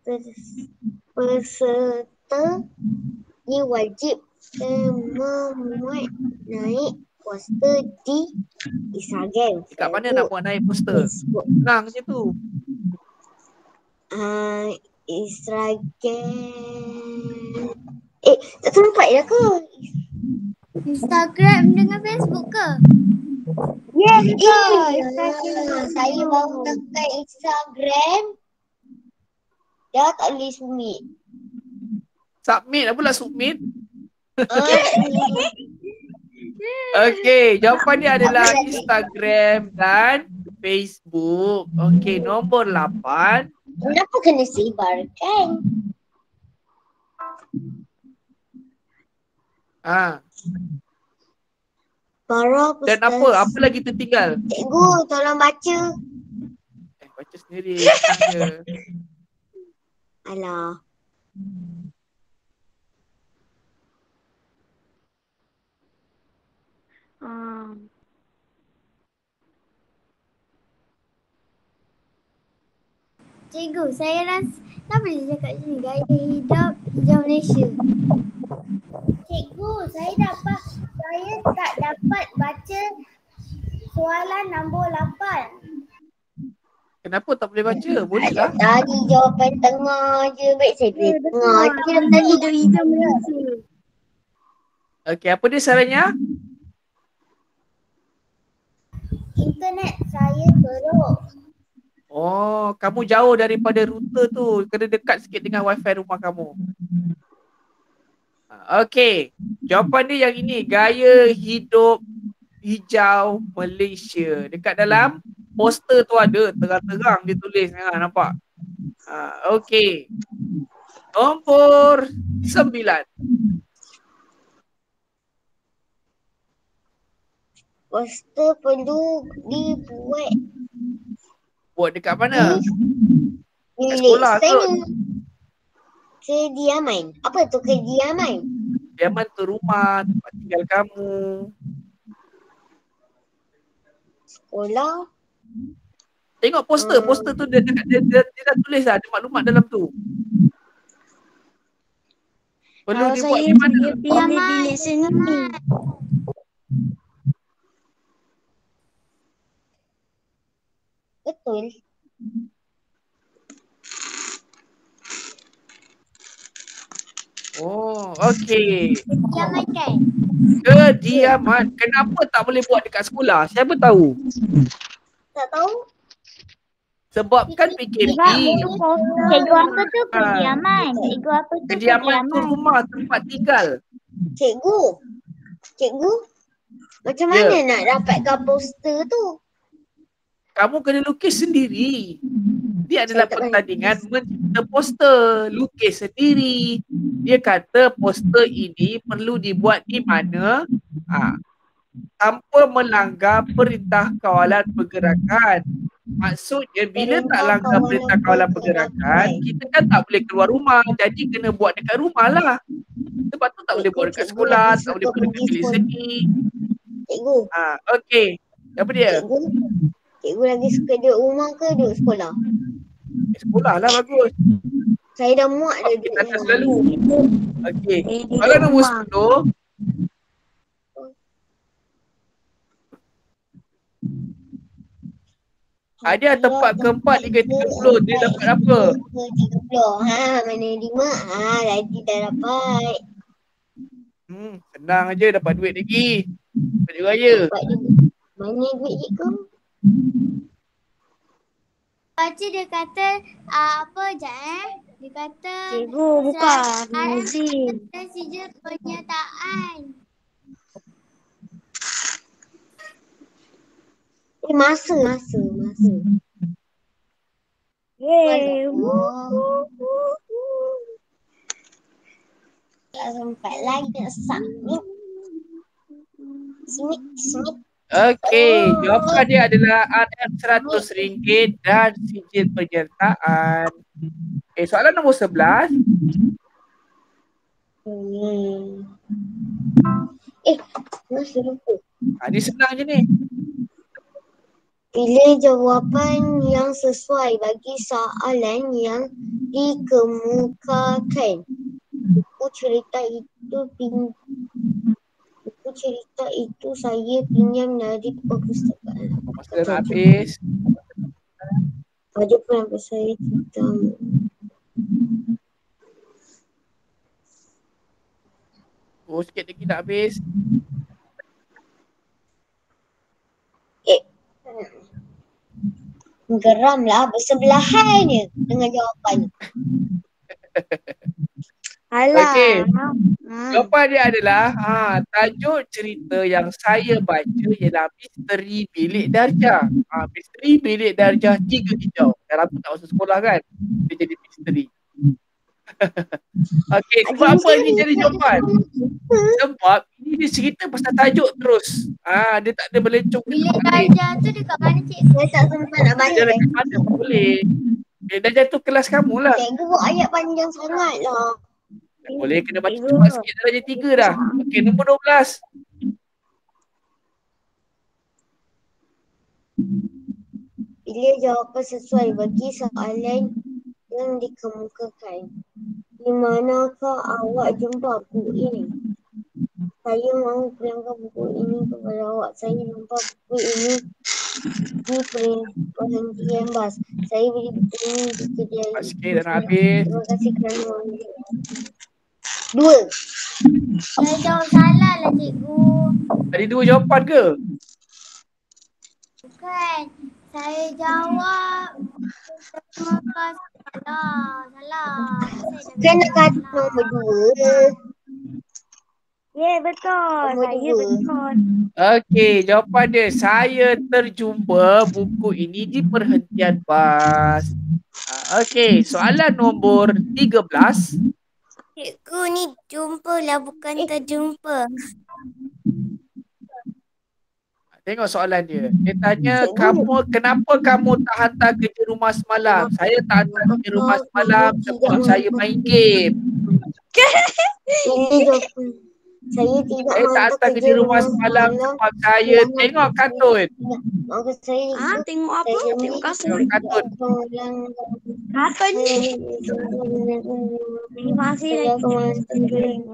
Speaker 2: peserta ni wajib memuat naik poster di Instagram.
Speaker 1: Dekat mana nak buat naik poster?
Speaker 2: Facebook.
Speaker 1: Senang je tu.
Speaker 2: Instagram. Tak sempat ya ke?
Speaker 5: Instagram dengan Facebook ke?
Speaker 2: Yes, Instagram. Saya baru tekan Instagram. Dah tak boleh submit.
Speaker 1: Submit apa pula submit? Okey, jawapan dia adalah Instagram dan Facebook. Okey, nombor 8.
Speaker 2: Kenapa kena sebarkan? Para
Speaker 1: Dan apa? Apa lagi tertinggal?
Speaker 2: Cikgu, tolong baca.
Speaker 1: Baca sendiri. Senang je.
Speaker 2: Alah.
Speaker 3: Cikgu, saya rasa tak boleh cakap sini gaya hidup hijau Malaysia. Cikgu, saya tak dapat baca soalan nombor 8.
Speaker 1: Kenapa tak boleh baca? Boleh lah.
Speaker 2: Tadi jawapan tengah je. Baik saya pilih tengah je. Tadi hijau Malaysia.
Speaker 1: Okey, apa dia sarannya?
Speaker 3: Internet saya teruk.
Speaker 1: Oh, kamu jauh daripada router tu. Kena dekat sikit dengan wifi rumah kamu. Okey, jawapan dia yang ini. Gaya hidup hijau Malaysia. Dekat dalam poster tu ada. Terang-terang dia tulis. Nampak? Okey. Nombor 9.
Speaker 2: Poster perlu dibuat.
Speaker 1: Buat dekat mana?
Speaker 2: Bilik
Speaker 1: sekolah
Speaker 2: saya.
Speaker 1: kot.
Speaker 2: Kediaman. Apa tu kediaman?
Speaker 1: Kediaman tu rumah, tempat tinggal kamu.
Speaker 2: Sekolah.
Speaker 1: Tengok poster. Poster tu dia dah tulis lah. Ada maklumat dalam tu. Perlu
Speaker 4: Kalau
Speaker 1: dibuat
Speaker 4: saya
Speaker 1: di mana?
Speaker 4: pilih bilik seni.
Speaker 2: Betul.
Speaker 1: Oh, okey.
Speaker 3: Kediaman kan?
Speaker 1: Kediaman. Kenapa tak boleh buat dekat sekolah? Siapa tahu?
Speaker 2: Tak tahu.
Speaker 1: Sebab kan PKP.
Speaker 3: Cikgu apa tu kediaman? Cikgu apa tu
Speaker 1: Kediaman tu rumah, tempat tinggal.
Speaker 2: Cikgu. Macam mana nak dapatkan poster tu?
Speaker 1: Kamu kena lukis sendiri. Dia adalah pertandingan mencipta poster. Lukis sendiri. Dia kata poster ini perlu dibuat di mana tanpa melanggar perintah kawalan pergerakan. Maksudnya bila tak langgar perintah kawalan pergerakan, kita kan tak boleh keluar rumah. Jadi kena buat dekat rumah lah. Sebab tu tak boleh buat dekat sekolah, tak boleh buat dekat bilik seni.
Speaker 2: Cikgu.
Speaker 1: Okey. Apa dia?
Speaker 2: Cikgu lagi suka duduk rumah ke duduk sekolah?
Speaker 1: Sekolah lah bagus.
Speaker 2: Saya dah muak dah duduk
Speaker 1: Kita
Speaker 2: rumah.
Speaker 1: selalu. Okey. Soalan nombor 10. Hadiah tempat keempat Liga 30. Dia dapat apa?
Speaker 2: 30. Mana 5? Lagi dah dapat.
Speaker 1: Senang aja dapat duit lagi. Duit raya.
Speaker 2: Mana duit cikgu?
Speaker 3: Baca dia kata apa je Dia kata
Speaker 4: Cikgu bukan muzik.
Speaker 3: sijil penyertaan.
Speaker 2: Masa. Tak sempat lagi nak submit. Submit.
Speaker 1: Okey, jawapan dia adalah ada RM100 dan sijil penyertaan. Soalan nombor 11.
Speaker 2: Masih lupa.
Speaker 1: Ini senang je ni.
Speaker 2: Pilih jawapan yang sesuai bagi soalan yang dikemukakan. Buku cerita itu saya pinjam dari perpustakaan.
Speaker 1: Masa dah habis.
Speaker 2: Pada pendapat saya tentang
Speaker 1: Sikit lagi dah habis.
Speaker 2: geramlah bersebelahan je dengan jawapan.
Speaker 4: Alah.
Speaker 1: Okey. Jawapan dia adalah tajuk cerita yang saya baca ialah Misteri Bilik Darjah. Misteri Bilik Darjah 3 Hijau. Dah lama tak masuk sekolah kan? Dia jadi misteri. Okey, sebab apa ini jadi jawapan? Sebab ini dia cerita pasal tajuk terus. Dia tak ada melencong ke
Speaker 2: Bilik
Speaker 1: tempat lain.
Speaker 2: darjah tu dekat mana cikgu? Saya tak sempat nak baca.
Speaker 1: Dia dekat mana pun boleh. Bilik Darjah tu kelas kamu lah.
Speaker 2: Cikgu buat ayat panjang sangat lah.
Speaker 1: Tak boleh, kena baca cepat sikit darjah 3 dah. Okey, nombor 12.
Speaker 2: Pilih jawapan sesuai bagi soalan yang dikemukakan. Di manakah awak jumpa buku ini? Saya mahu pulangkan buku ini kepada awak. Saya nampak buku ini di perhentian bas. Saya beli buku ini di kedai.
Speaker 1: Cepat sikit dah nak habis.
Speaker 2: Terima kasih kerana menonton. 2. Saya jawab salah lah cikgu.
Speaker 1: Ada 2 jawapan ke?
Speaker 2: Bukan. Saya jawab. Terima kasih. Salah. Saya nak kata nombor 2.
Speaker 3: Ya, betul. Saya betul.
Speaker 1: Okey, jawapan dia. Saya terjumpa buku ini di perhentian bas. Okey, soalan nombor 13.
Speaker 2: Cikgu ni jumpa lah bukan terjumpa.
Speaker 1: Tengok soalan dia. Dia tanya, kenapa kamu tak hantar kerja rumah semalam? Saya tak hantar kerja rumah semalam sebab saya main game.
Speaker 2: Ini jawapan. Saya tidak
Speaker 1: tak hantar kerja rumah semalam sebab saya tengok kartun.
Speaker 2: Maka saya
Speaker 4: Tengok apa? Tengok kasut.
Speaker 1: Tengok kartun.
Speaker 4: Kapan ni?
Speaker 3: Terima kasih lagi.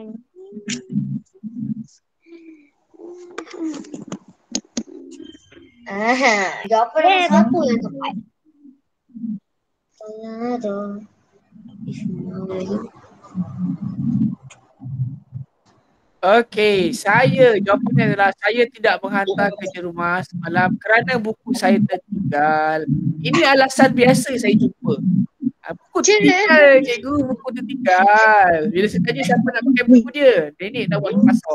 Speaker 2: Jawapan nombor 1 yang tepat. Salah dah.
Speaker 1: Okey, jawapannya adalah saya tidak menghantar kerja rumah semalam kerana buku saya tertinggal. Ini alasan biasa saya jumpa. Buku tertinggal, cikgu, buku tertinggal. Bila saya tanya siapa nak pakai buku dia, nenek nak buat pasal.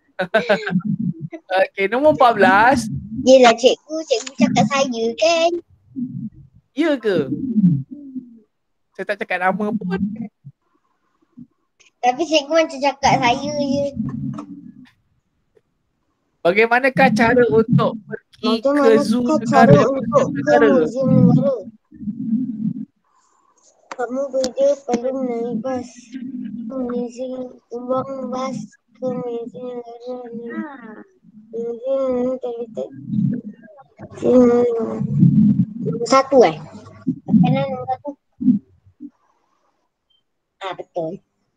Speaker 1: Okey, nombor 14.
Speaker 2: Yelah cikgu cakap saya kan.
Speaker 1: Ya ke? Saya tak cakap nama pun.
Speaker 2: Tapi cikgu macam cakap saya je.
Speaker 1: Bagaimanakah cara untuk pergi ke zoo negara?
Speaker 2: Museum negara? Kamu kerja perlu naik bas. Museum uang bas ke museum negara ni. Museum terletak. Nombor 1 Makanan nombor 1. Betul.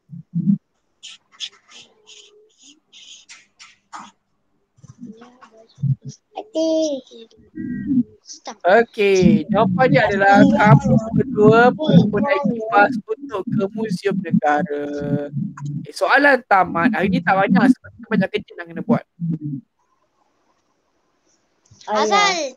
Speaker 1: Okey, jawapannya adalah kamu berdua perlu menaiki bas untuk ke museum negara. Soalan tamat. Hari ni tak banyak sebab kita banyak kerja nak kena buat.
Speaker 2: Asal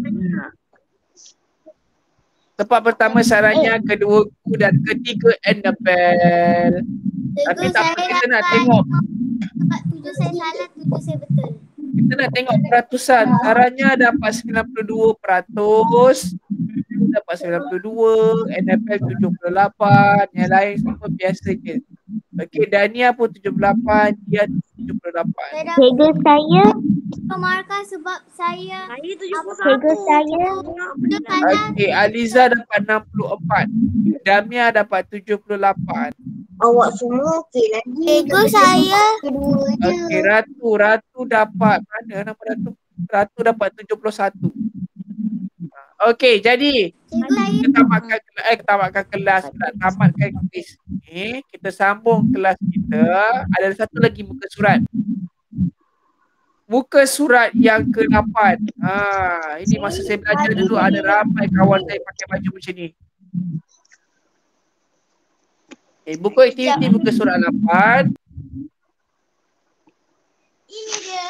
Speaker 1: Tempat pertama syaratnya, kedua ku dan ketiga Annabelle. Tapi tak apa, kita nak tengok.
Speaker 2: Tempat 7 saya salah, 7 saya betul.
Speaker 1: Kita nak tengok peratusan. Saranya dapat 92%. Dapat 92, Annabelle 78, yang lain semua biasa je. Okey, Dania pun 78, dia 78.
Speaker 3: Cikgu saya.
Speaker 2: Markah sebab saya.
Speaker 4: Saya 71.
Speaker 3: Cikgu saya.
Speaker 1: Okey, Aliza dapat 64. Damia dapat 78.
Speaker 2: Awak semua okey lagi. Cikgu saya.
Speaker 1: Okey, Ratu dapat mana nama Ratu? Ratu dapat 71. Okey, jadi kita tamatkan kelas pula, tamatkan kuis ni. Kita sambung kelas kita. Ada satu lagi muka surat. Muka surat yang ke-8. Ini masa saya belajar dulu ada ramai kawan saya pakai baju macam ni. Okay, buku aktiviti muka surat 8.
Speaker 2: Ini dia.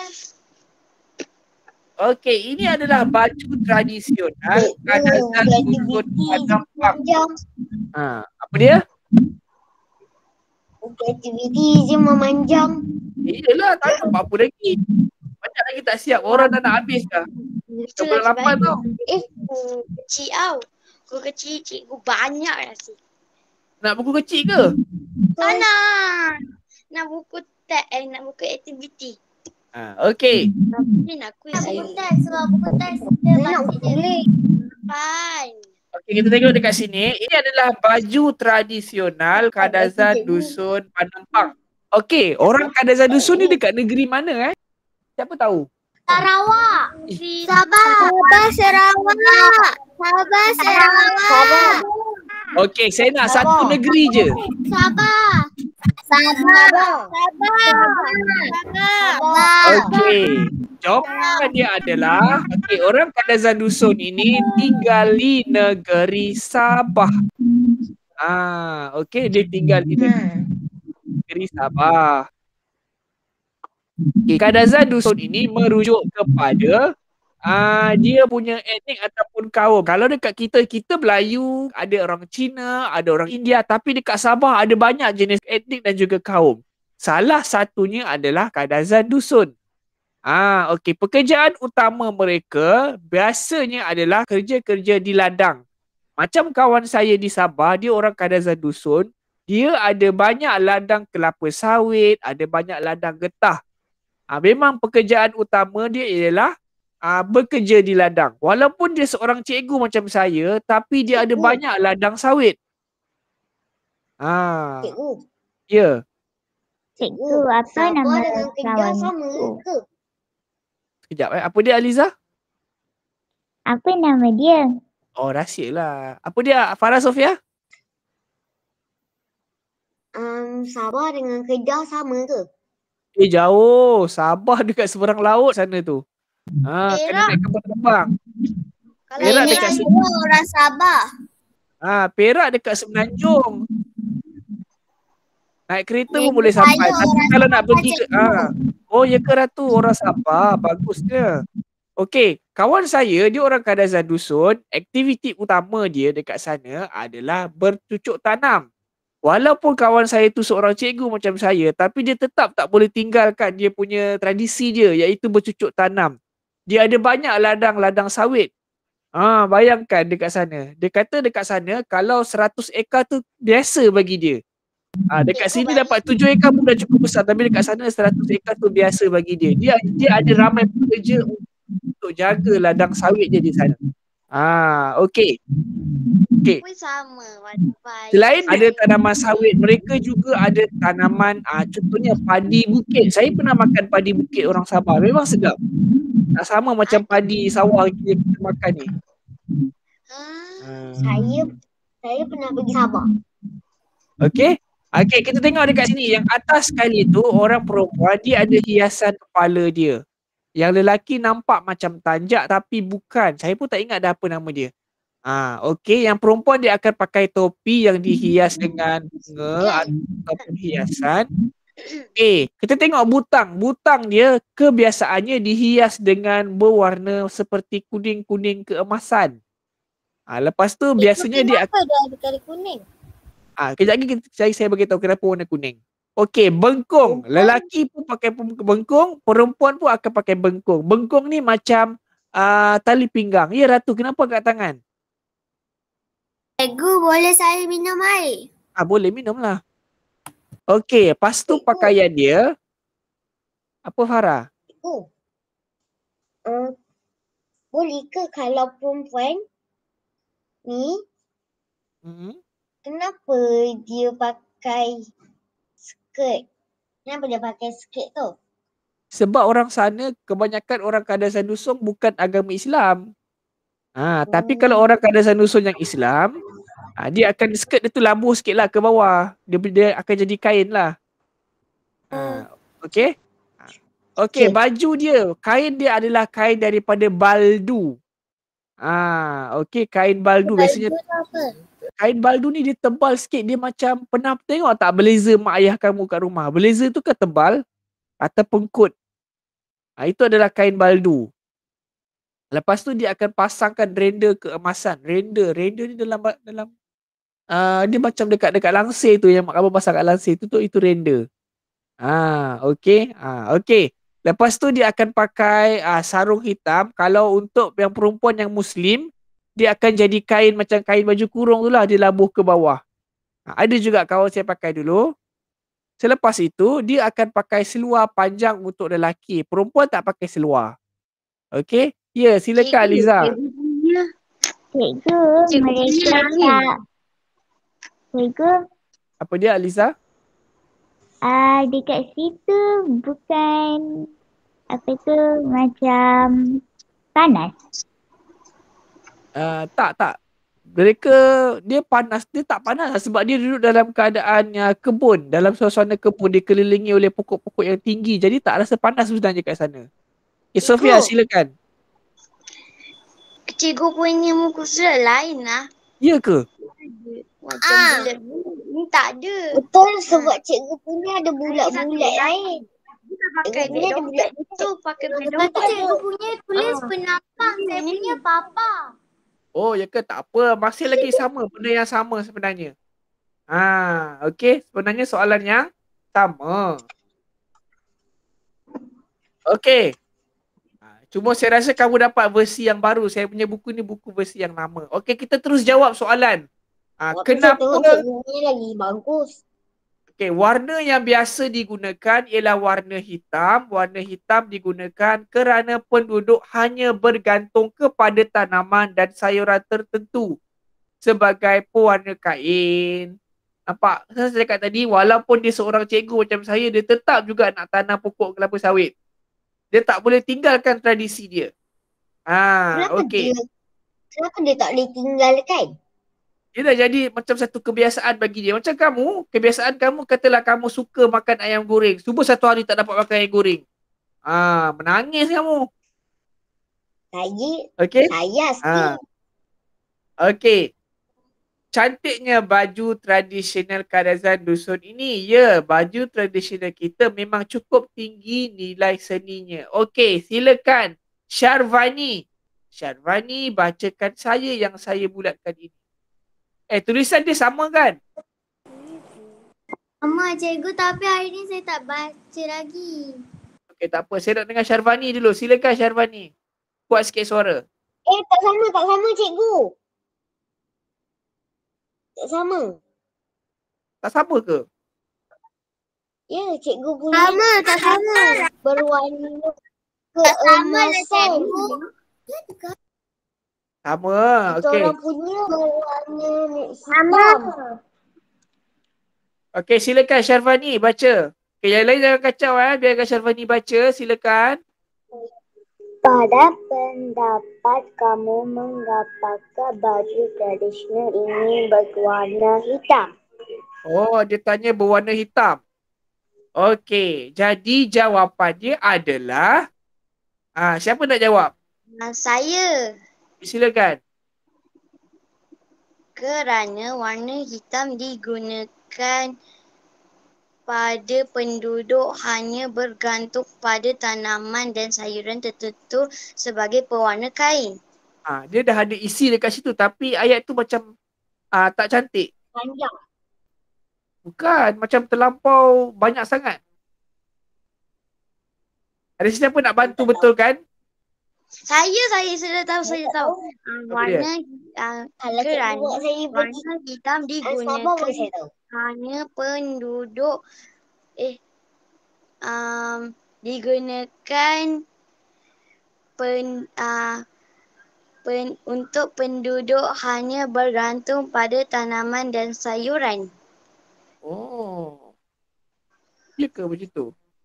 Speaker 1: Okey, ini adalah baju tradisional kadazan Urut Padang Park. Apa dia?
Speaker 2: Buku aktiviti je memanjang.
Speaker 1: Iyalah, tak ada apa-apa lagi. Banyak lagi tak siap. Orang dah nak habis dah.
Speaker 4: Itu
Speaker 1: Bulan
Speaker 4: lagi
Speaker 1: 8 tau.
Speaker 4: Buku kecil tau. Buku kecil cikgu banyak rasa.
Speaker 1: Nak buku kecil ke?
Speaker 4: Tak nak. Nak buku nak buku aktiviti.
Speaker 1: Okey.
Speaker 4: Ni nak quiz saya.
Speaker 2: Sebab buku teks dia nak kulit.
Speaker 4: Fine.
Speaker 1: Okey, kita tengok dekat sini. Ini adalah baju tradisional Kadazan Dusun Panempang. Okey, orang Kadazan Dusun ni dekat negeri mana Siapa tahu?
Speaker 2: Sarawak.
Speaker 4: Si
Speaker 2: Sabah Sarawak. Sabah Sarawak.
Speaker 1: Okey, saya nak satu negeri je.
Speaker 2: Sabah. Sabah.
Speaker 1: Okey, jawapan dia adalah orang Kadazan Dusun ini tinggal di negeri Sabah. Okey, dia tinggal di negeri Sabah. Kadazan Dusun ini merujuk kepada dia punya etnik ataupun kaum. Kalau dekat kita Melayu, ada orang Cina, ada orang India, tapi dekat Sabah ada banyak jenis etnik dan juga kaum. Salah satunya adalah Kadazan Dusun. Okey, pekerjaan utama mereka biasanya adalah kerja-kerja di ladang. Macam kawan saya di Sabah, dia orang Kadazan Dusun, dia ada banyak ladang kelapa sawit, ada banyak ladang getah. Memang pekerjaan utama dia ialah bekerja di ladang. Walaupun dia seorang cikgu macam saya, tapi dia ada banyak ladang sawit.
Speaker 2: Cikgu.
Speaker 1: Ya.
Speaker 3: Cikgu, apa nama kawan
Speaker 2: sama ke?
Speaker 1: Sekejap apa dia Aliza?
Speaker 3: Apa nama dia?
Speaker 1: Oh, rahsia lah. Apa dia Farah Sofia?
Speaker 2: Sabah dengan Kedah sama ke?
Speaker 1: Jauh. Sabah dekat seberang laut sana tu. Kena naik kapal terbang. Perak dekat
Speaker 2: orang Sabah.
Speaker 1: Perak dekat Semenanjung. Naik kereta pun boleh sampai. Tapi kalau nak pergi ke oh ya ke Ratu, orang Sabah. Bagusnya. Okey, kawan saya dia orang Kadazan Dusun, aktiviti utama dia dekat sana adalah bercucuk tanam. Walaupun kawan saya tu seorang cikgu macam saya, tapi dia tetap tak boleh tinggalkan dia punya tradisi dia, iaitu bercucuk tanam. Dia ada banyak ladang-ladang sawit. Bayangkan dekat sana. Dia kata dekat sana kalau 100 ekar tu biasa bagi dia. Dekat sini dapat 7 ekar pun dah cukup besar, tapi dekat sana 100 ekar tu biasa bagi dia. Dia ada ramai pekerja untuk jaga ladang sawit dia di sana. Okey.
Speaker 4: pun sama.
Speaker 1: Selain ada tanaman sawit, mereka juga ada tanaman, contohnya padi bukit. Saya pernah makan padi bukit orang Sabah. Memang sedap. Tak sama macam padi sawah yang kita makan ni.
Speaker 2: Saya pernah pergi Sabah.
Speaker 1: Okey. Kita tengok dekat sini. Yang atas sekali tu orang perempuan, dia ada hiasan kepala dia. Yang lelaki nampak macam tanjak tapi bukan. Saya pun tak ingat dah apa nama dia. Okey, yang perempuan dia akan pakai topi yang dihias dengan bunga ataupun hiasan. Okey, kita tengok butang. Butang dia kebiasaannya dihias dengan berwarna seperti kuning-kuning keemasan. Lepas tu biasanya dia
Speaker 2: Kenapa dia ada kali kuning?
Speaker 1: Kejap lagi saya beritahu kenapa warna kuning. Okey, bengkung. Lelaki pun pakai bengkung, perempuan pun akan pakai bengkung. Bengkung ni macam tali pinggang. Ya Ratu, kenapa kat tangan?
Speaker 2: Cikgu, boleh saya minum air?
Speaker 1: Boleh minum lah. Okey, lepas tu pakaian dia. Apa Farah?
Speaker 2: Boleh ke kalau perempuan ni, kenapa dia pakai skirt? Kenapa dia pakai skirt tu?
Speaker 1: Sebab orang sana, kebanyakan orang Kadazan Dusun bukan agama Islam. Tapi kalau orang Kadazan Dusun yang Islam, dia akan skirt dia tu labuh sikit lah ke bawah. Dia akan jadi kain lah. Okey. Okey, baju dia, kain dia adalah kain daripada baldu. Okey, kain baldu biasanya. Kain baldu ni dia tebal sikit. Dia macam, pernah tengok tak blazer mak ayah kamu kat rumah? Blazer tu kan tebal ataupun kot. Itu adalah kain baldu. Lepas tu dia akan pasangkan renda keemasan. Renda ni dalam Dia macam dekat langsir tu, yang mak abang pasang kat langsir tu itu render. Okey. Okey. Lepas tu dia akan pakai sarung hitam. Kalau untuk yang perempuan yang Muslim, dia akan jadi kain macam kain baju kurung tu lah, dia labuh ke bawah. Ada juga kawan saya pakai dulu. Selepas itu, dia akan pakai seluar panjang untuk lelaki. Perempuan tak pakai seluar. Okey? Ya, silakan Liza.
Speaker 3: Cikgu, mereka tak. Cikgu,
Speaker 1: Apa dia Liza?
Speaker 3: dekat situ bukan apa tu macam panas.
Speaker 1: Tak. Mereka, dia panas, dia tak panas lah sebab dia duduk dalam keadaan kebun, dalam suasana kebun, dikelilingi oleh pokok-pokok yang tinggi. Jadi tak rasa panas sebenarnya kat sana. Sofia, silakan.
Speaker 4: Cikgu punya muka surat lain lah.
Speaker 1: Ya ke?
Speaker 4: Macam bulat-bulat. Ni tak ada.
Speaker 2: Betul sebab cikgu punya ada bulat-bulat lain.
Speaker 4: Kita pakai
Speaker 2: Cikgu punya ada bulat
Speaker 4: tu pakai benda.
Speaker 2: Cikgu
Speaker 4: punya tulis penampang. Saya punya papa.
Speaker 1: Oh, ya ke? Tak apa. Masih lagi sama. Benda yang sama sebenarnya. Okey. Sebenarnya soalan yang sama. Okey. Cuma saya rasa kamu dapat versi yang baru. Saya punya buku ni buku versi yang lama. Okey, kita terus jawab soalan. Kenapa?
Speaker 2: Cikgu punya lagi bagus.
Speaker 1: Okey, warna yang biasa digunakan ialah warna hitam. Warna hitam digunakan kerana penduduk hanya bergantung kepada tanaman dan sayuran tertentu sebagai pewarna kain. Nampak? Saya cakap tadi, walaupun dia seorang cikgu macam saya, dia tetap juga nak tanam pokok kelapa sawit. Dia tak boleh tinggalkan tradisi dia. Okey.
Speaker 2: Kenapa dia tak boleh tinggalkan?
Speaker 1: Dia dah jadi macam satu kebiasaan bagi dia. Macam kamu, kebiasaan kamu, katalah kamu suka makan ayam goreng. Cuba satu hari tak dapat makan ayam goreng. Menangis kamu.
Speaker 2: Saya still.
Speaker 1: Okey. Cantiknya baju tradisional Kadazan Dusun ini. Ya, baju tradisional kita memang cukup tinggi nilai seninya. Okey, silakan. Syarvani. Syarvani, bacakan saya yang saya bulatkan ini. Tulisan dia sama kan?
Speaker 4: Sama cikgu, tapi hari ni saya tak baca lagi.
Speaker 1: Okey, tak apa. Saya nak dengar Syarvani dulu. Silakan Syarvani. Kuat sikit suara.
Speaker 2: Tak sama cikgu. Tak sama.
Speaker 1: Tak sama ke?
Speaker 2: Ya, cikgu punya.
Speaker 4: Tak sama.
Speaker 2: Berwarna keemasan.
Speaker 1: Sama.
Speaker 2: Kita
Speaker 1: Okey.
Speaker 2: orang punya berwarna hitam.
Speaker 1: Okey, silakan Syarvani baca. Okey, yang lain jangan kacau biarkan Syarvani baca. Silakan.
Speaker 3: Pada pendapat kamu, mengapakah baju tradisional ini berwarna hitam?
Speaker 1: Oh, dia tanya berwarna hitam. Okey, jadi jawapan dia adalah siapa nak jawab?
Speaker 4: Saya.
Speaker 1: Silakan.
Speaker 4: Kerana warna hitam digunakan pada penduduk hanya bergantung pada tanaman dan sayuran tertentu sebagai pewarna kain.
Speaker 1: Dia dah ada isi dekat situ tapi ayat tu macam tak cantik.
Speaker 2: Panjang.
Speaker 1: Bukan, macam terlampau banyak sangat. Ada siapa nak bantu betul kan?
Speaker 4: Saya sudah tahu, saya tahu. Warna kerana warna hitam digunakan hanya penduduk digunakan untuk penduduk hanya bergantung pada tanaman dan sayuran.
Speaker 1: Oh. Ya ke macam tu?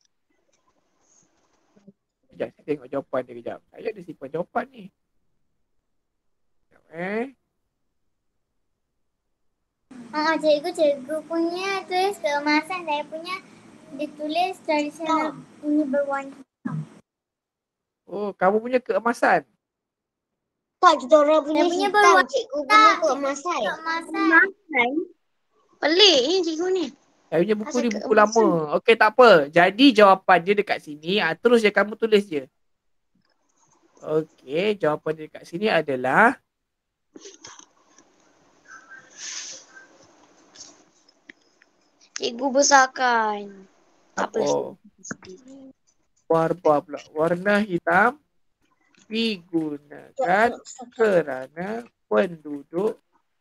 Speaker 1: Sekejap, saya tengok jawapan dia kejap. Saya ada simpan jawapan ni. Sekejap,
Speaker 3: Cikgu punya tulis keemasan, saya punya ditulis tradisional ini berwarna.
Speaker 1: Oh, kamu punya keemasan.
Speaker 2: Tak, kita orang punya
Speaker 3: punya
Speaker 2: hitam.
Speaker 3: berwarna.
Speaker 2: Cikgu punya keemasan.
Speaker 4: Pelik ni cikgu ni.
Speaker 1: Saya punya buku
Speaker 4: Asal
Speaker 1: ni buku
Speaker 4: keemasan.
Speaker 1: lama. Okey, tak apa. Jadi jawapan dia dekat sini. Terus je kamu tulis je. Okey, jawapan dia dekat sini adalah
Speaker 4: Cikgu besarkan. Tak apa.
Speaker 1: Oh, warna pula. Warna hitam
Speaker 2: Tak
Speaker 1: digunakan
Speaker 2: nak besarkan.
Speaker 1: kerana penduduk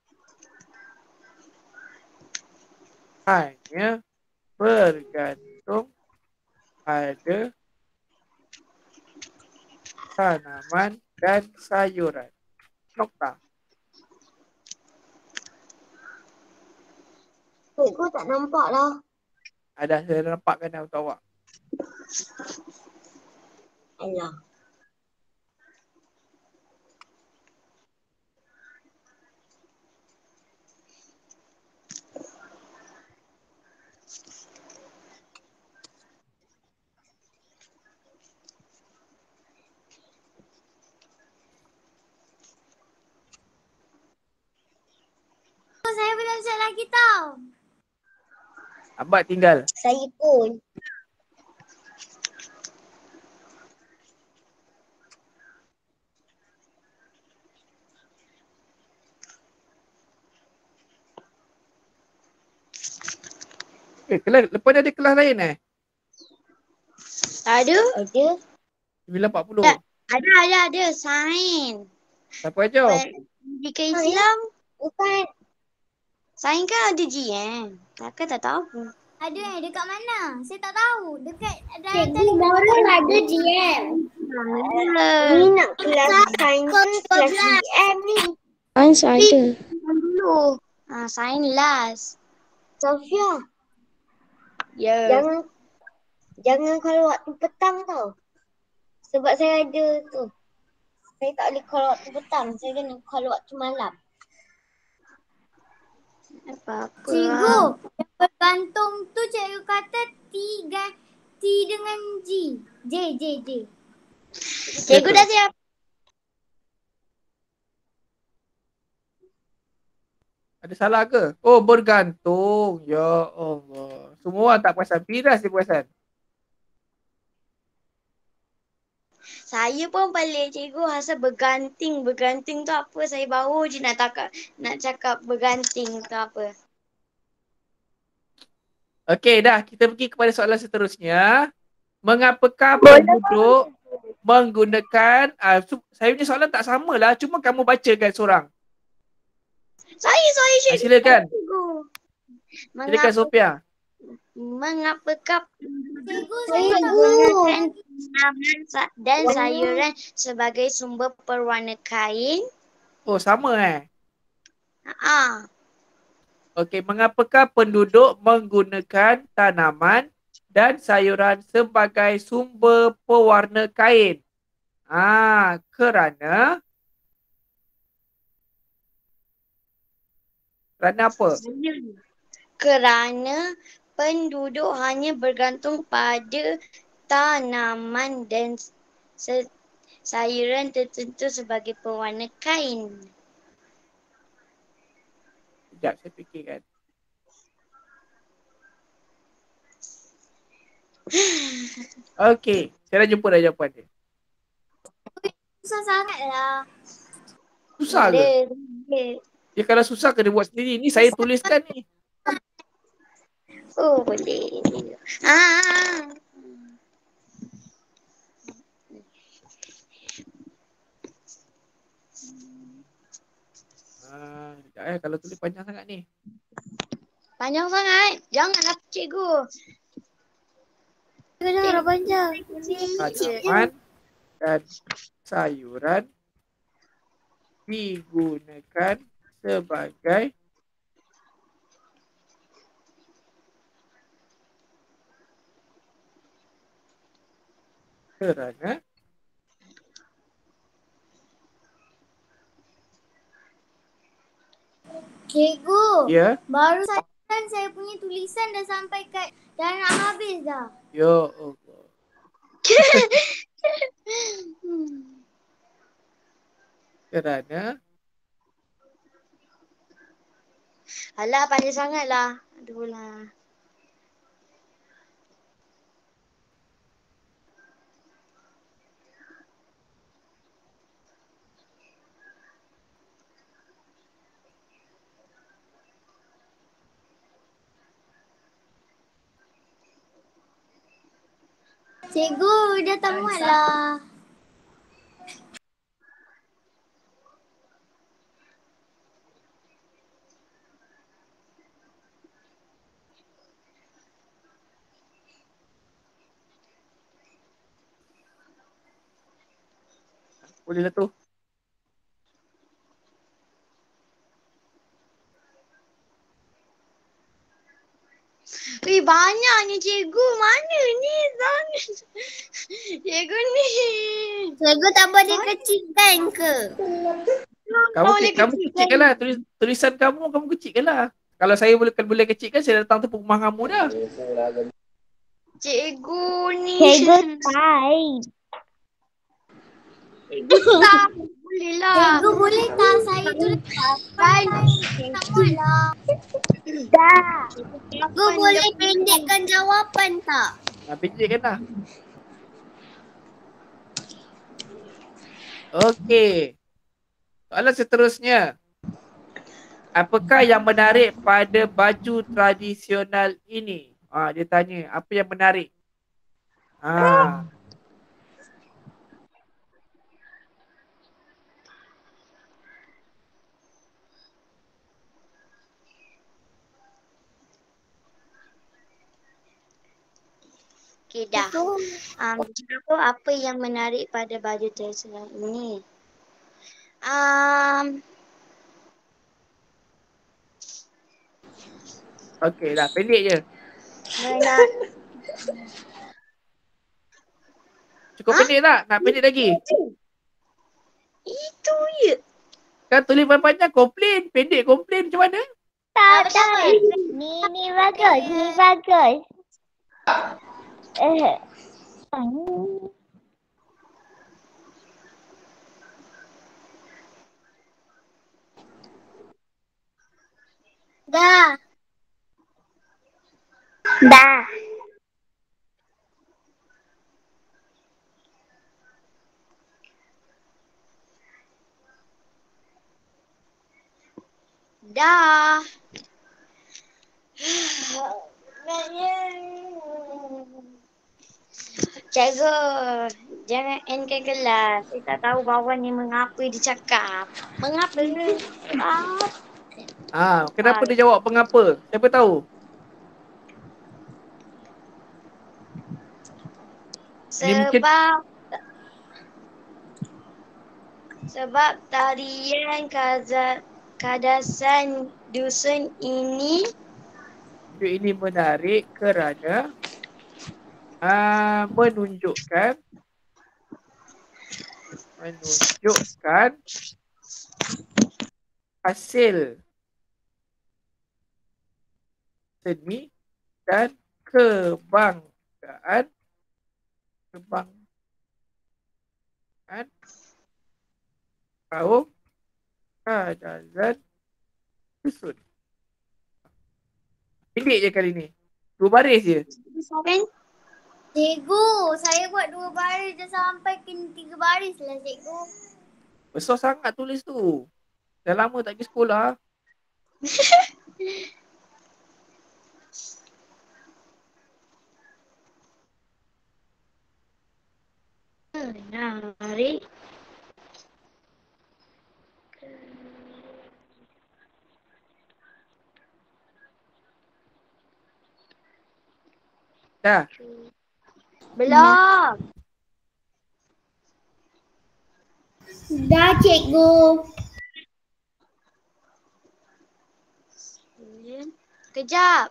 Speaker 1: hanya bergantung pada tanaman dan sayuran. Nokta.
Speaker 2: Cikgu tak nampak lah.
Speaker 1: Ada saya nampakkan dah untuk awak.
Speaker 2: Alah.
Speaker 3: Saya belum siap lagi tau.
Speaker 1: Abang tinggal.
Speaker 2: Saya pun.
Speaker 1: Kelas, lepas ni ada kelas lain
Speaker 4: Ada?
Speaker 2: Ada.
Speaker 1: 9.40.
Speaker 4: Tak. Ada. Sain.
Speaker 1: Siapa ajar?
Speaker 4: Pendidikan Islam.
Speaker 2: Bukan.
Speaker 4: Sain kan ada GM. Takkan tak tahu.
Speaker 3: Ada dekat mana? Saya tak tahu. Dekat ada
Speaker 2: Cikgu baru ada GM. Ni nak kelas sains ke kelas GM ni?
Speaker 5: Sains ada.
Speaker 4: Dulu. Sain last.
Speaker 2: Sofia,
Speaker 4: Ya.
Speaker 2: jangan kalau waktu petang tau. Sebab saya ada tu. Saya tak boleh call waktu petang. Saya kena call waktu malam.
Speaker 4: Apa-apa.
Speaker 3: Cikgu, yang bergantung tu cikgu kata T dengan G. J.
Speaker 4: Cikgu dah siap.
Speaker 1: Ada salah ke? Oh, bergantung. Ya Allah. Semua orang tak perasan. Firas dia perasan.
Speaker 4: Saya pun pelik cikgu asal berganting. Berganting tu apa? Saya baru je nak cakap berganting tu apa.
Speaker 1: Okey, dah. Kita pergi kepada soalan seterusnya. Mengapakah penduduk menggunakan... saya punya soalan tak sama lah. Cuma kamu bacakan seorang.
Speaker 4: Saya cikgu.
Speaker 1: Silakan.
Speaker 4: Cikgu.
Speaker 1: Silakan Sophia.
Speaker 4: Mengapakah
Speaker 3: Cikgu,
Speaker 2: Saya
Speaker 4: menggunakan tanaman dan sayuran sebagai sumber pewarna kain?
Speaker 1: Oh, sama Okey, mengapakah penduduk menggunakan tanaman dan sayuran sebagai sumber pewarna kain? Kerana apa?
Speaker 4: Kerana penduduk hanya bergantung pada tanaman dan sayuran tertentu sebagai pewarna kain.
Speaker 1: Sekejap, saya fikirkan. Okey, saya dah jumpa dah jawapan dia.
Speaker 3: susah sangat lah.
Speaker 1: Susah ke?
Speaker 4: Boleh.
Speaker 1: Ya kalau susah ke dia buat sendiri? Ni saya tuliskan ni.
Speaker 4: Oh, boleh.
Speaker 1: Sekejap kalau tulis panjang sangat ni.
Speaker 4: Panjang sangat. Janganlah cikgu.
Speaker 3: Jangan panjang.
Speaker 1: Tanaman dan sayuran digunakan sebagai kerana
Speaker 3: Cikgu,
Speaker 1: ya,
Speaker 3: baru saya punya tulisan dah sampai dah nak habis dah.
Speaker 1: ya Allah. Kerana
Speaker 4: Alah, panjang sangat lah. Aduh lah.
Speaker 3: Cikgu, dah tamat lah.
Speaker 1: Boleh lah tu.
Speaker 4: Weh, banyaknya cikgu. Mana ni? Cikgu ni.
Speaker 3: Cikgu tak boleh kecilkan ke?
Speaker 1: Kamu kecilkan lah. Tulisan kamu kecilkan lah. Kalau saya boleh kecilkan, saya datang tu rumah kamu dah.
Speaker 4: Cikgu ni.
Speaker 2: Cikgu baik.
Speaker 4: Cikgu tak. Boleh lah.
Speaker 3: Cikgu boleh tak saya tulis tamat lah.
Speaker 2: Dah.
Speaker 3: Cikgu boleh pendekkan jawapan tak?
Speaker 1: Pendekkan lah. Okey. Soalan seterusnya. Apakah yang menarik pada baju tradisional ini? Dia tanya, apa yang menarik?
Speaker 4: Okay, dah. Cikgu, apa yang menarik pada baju tradisional ini?
Speaker 1: Okey, dah. Pendek je. Cukup pendek tak? Nak pendek lagi?
Speaker 4: Itu je.
Speaker 1: Kan tulis panjang komplain. Pendek komplain macam mana?
Speaker 2: Tak. Ni bagus.
Speaker 3: Dah.
Speaker 2: Dah.
Speaker 4: Dah. Cikgu, jangan endkan kelas. Saya tak tahu bawah ni mengapa dia cakap. Mengapa?
Speaker 1: Kenapa dia jawab pengapa? Siapa tahu?
Speaker 4: Sebab tarian kadasan dusun ini
Speaker 1: menarik kerana menunjukkan hasil seni dan kebanggaan kaum kadasan dusun. Pendek je kali ni. 2 baris je.
Speaker 3: Cikgu, saya buat 2 baris dah sampai kena 3 baris lah cikgu.
Speaker 1: Besar sangat tulis tu. Dah lama tak pergi sekolah.
Speaker 4: menarik.
Speaker 1: Dah.
Speaker 4: Belum.
Speaker 3: Dah cikgu.
Speaker 4: Kejap.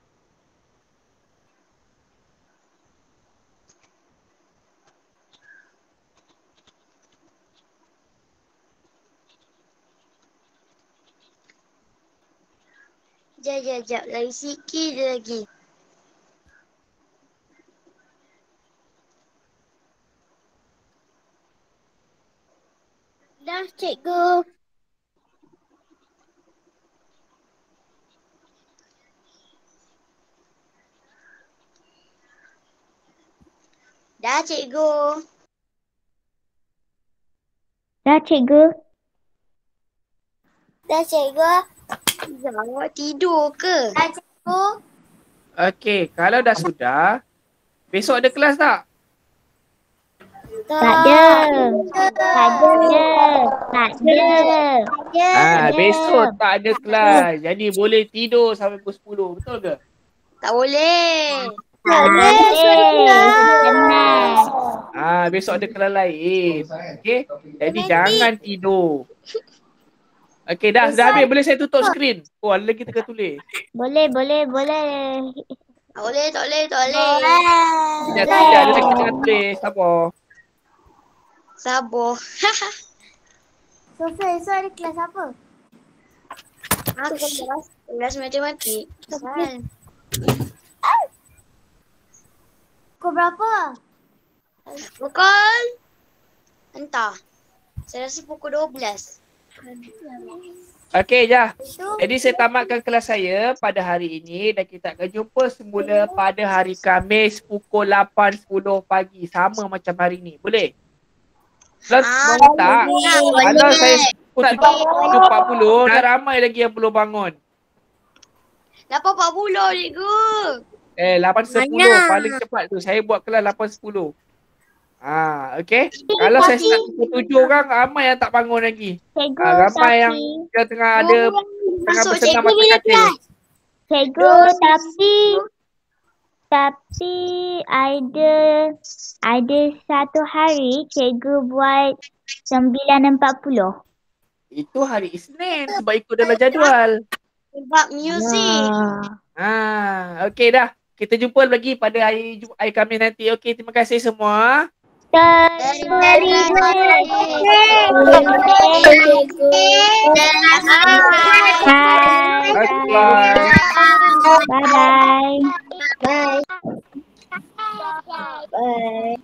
Speaker 4: Jap. Lagi sikit je lagi.
Speaker 2: Dah cikgu.
Speaker 4: Dah cikgu.
Speaker 2: Dah cikgu.
Speaker 3: Dah cikgu.
Speaker 4: Awak tidur ke?
Speaker 3: Dah cikgu.
Speaker 1: Okey, kalau dah sudah, besok ada kelas tak?
Speaker 3: Tak ada.
Speaker 1: Besok tak ada kelas. Jadi boleh tidur sampai pukul 10. Betul ke?
Speaker 4: Tak boleh.
Speaker 1: Besok ada kelas lain. Okey. Jadi jangan tidur. Okey, dah habis. Boleh saya tutup skrin? Oh, ada lagi tengah tulis.
Speaker 5: Boleh.
Speaker 4: Tak boleh.
Speaker 1: Tidak, ada lagi tengah tulis.
Speaker 4: Sabar.
Speaker 3: Sofia, esok ada kelas apa?
Speaker 4: Kelas matematik.
Speaker 3: Pukul berapa?
Speaker 4: Pukul? Entah. Saya rasa pukul 12.
Speaker 1: Okey, Jah. Jadi saya tamatkan kelas saya pada hari ini dan kita akan jumpa semula pada hari Khamis pukul 8.10 pagi. Sama macam hari ini. Boleh? Boleh tak? Kalau saya pukul 7.40, dah ramai lagi yang belum bangun.
Speaker 4: 8.40 cikgu.
Speaker 1: 8.10 paling cepat tu. Saya buat kelas 8.10. Okey. Kalau saya start pukul 7 orang, ramai yang tak bangun lagi. Ramai yang dia tengah bersenam atas katil.
Speaker 5: Cikgu, tapi ada satu hari cikgu buat 9.40.
Speaker 1: Itu hari Isnin sebab ikut dalam jadual.
Speaker 4: Sebab muzik.
Speaker 1: Okey dah. Kita jumpa lagi pada hari Khamis nanti. Okey, terima kasih semua.
Speaker 5: Bye.
Speaker 2: Bye.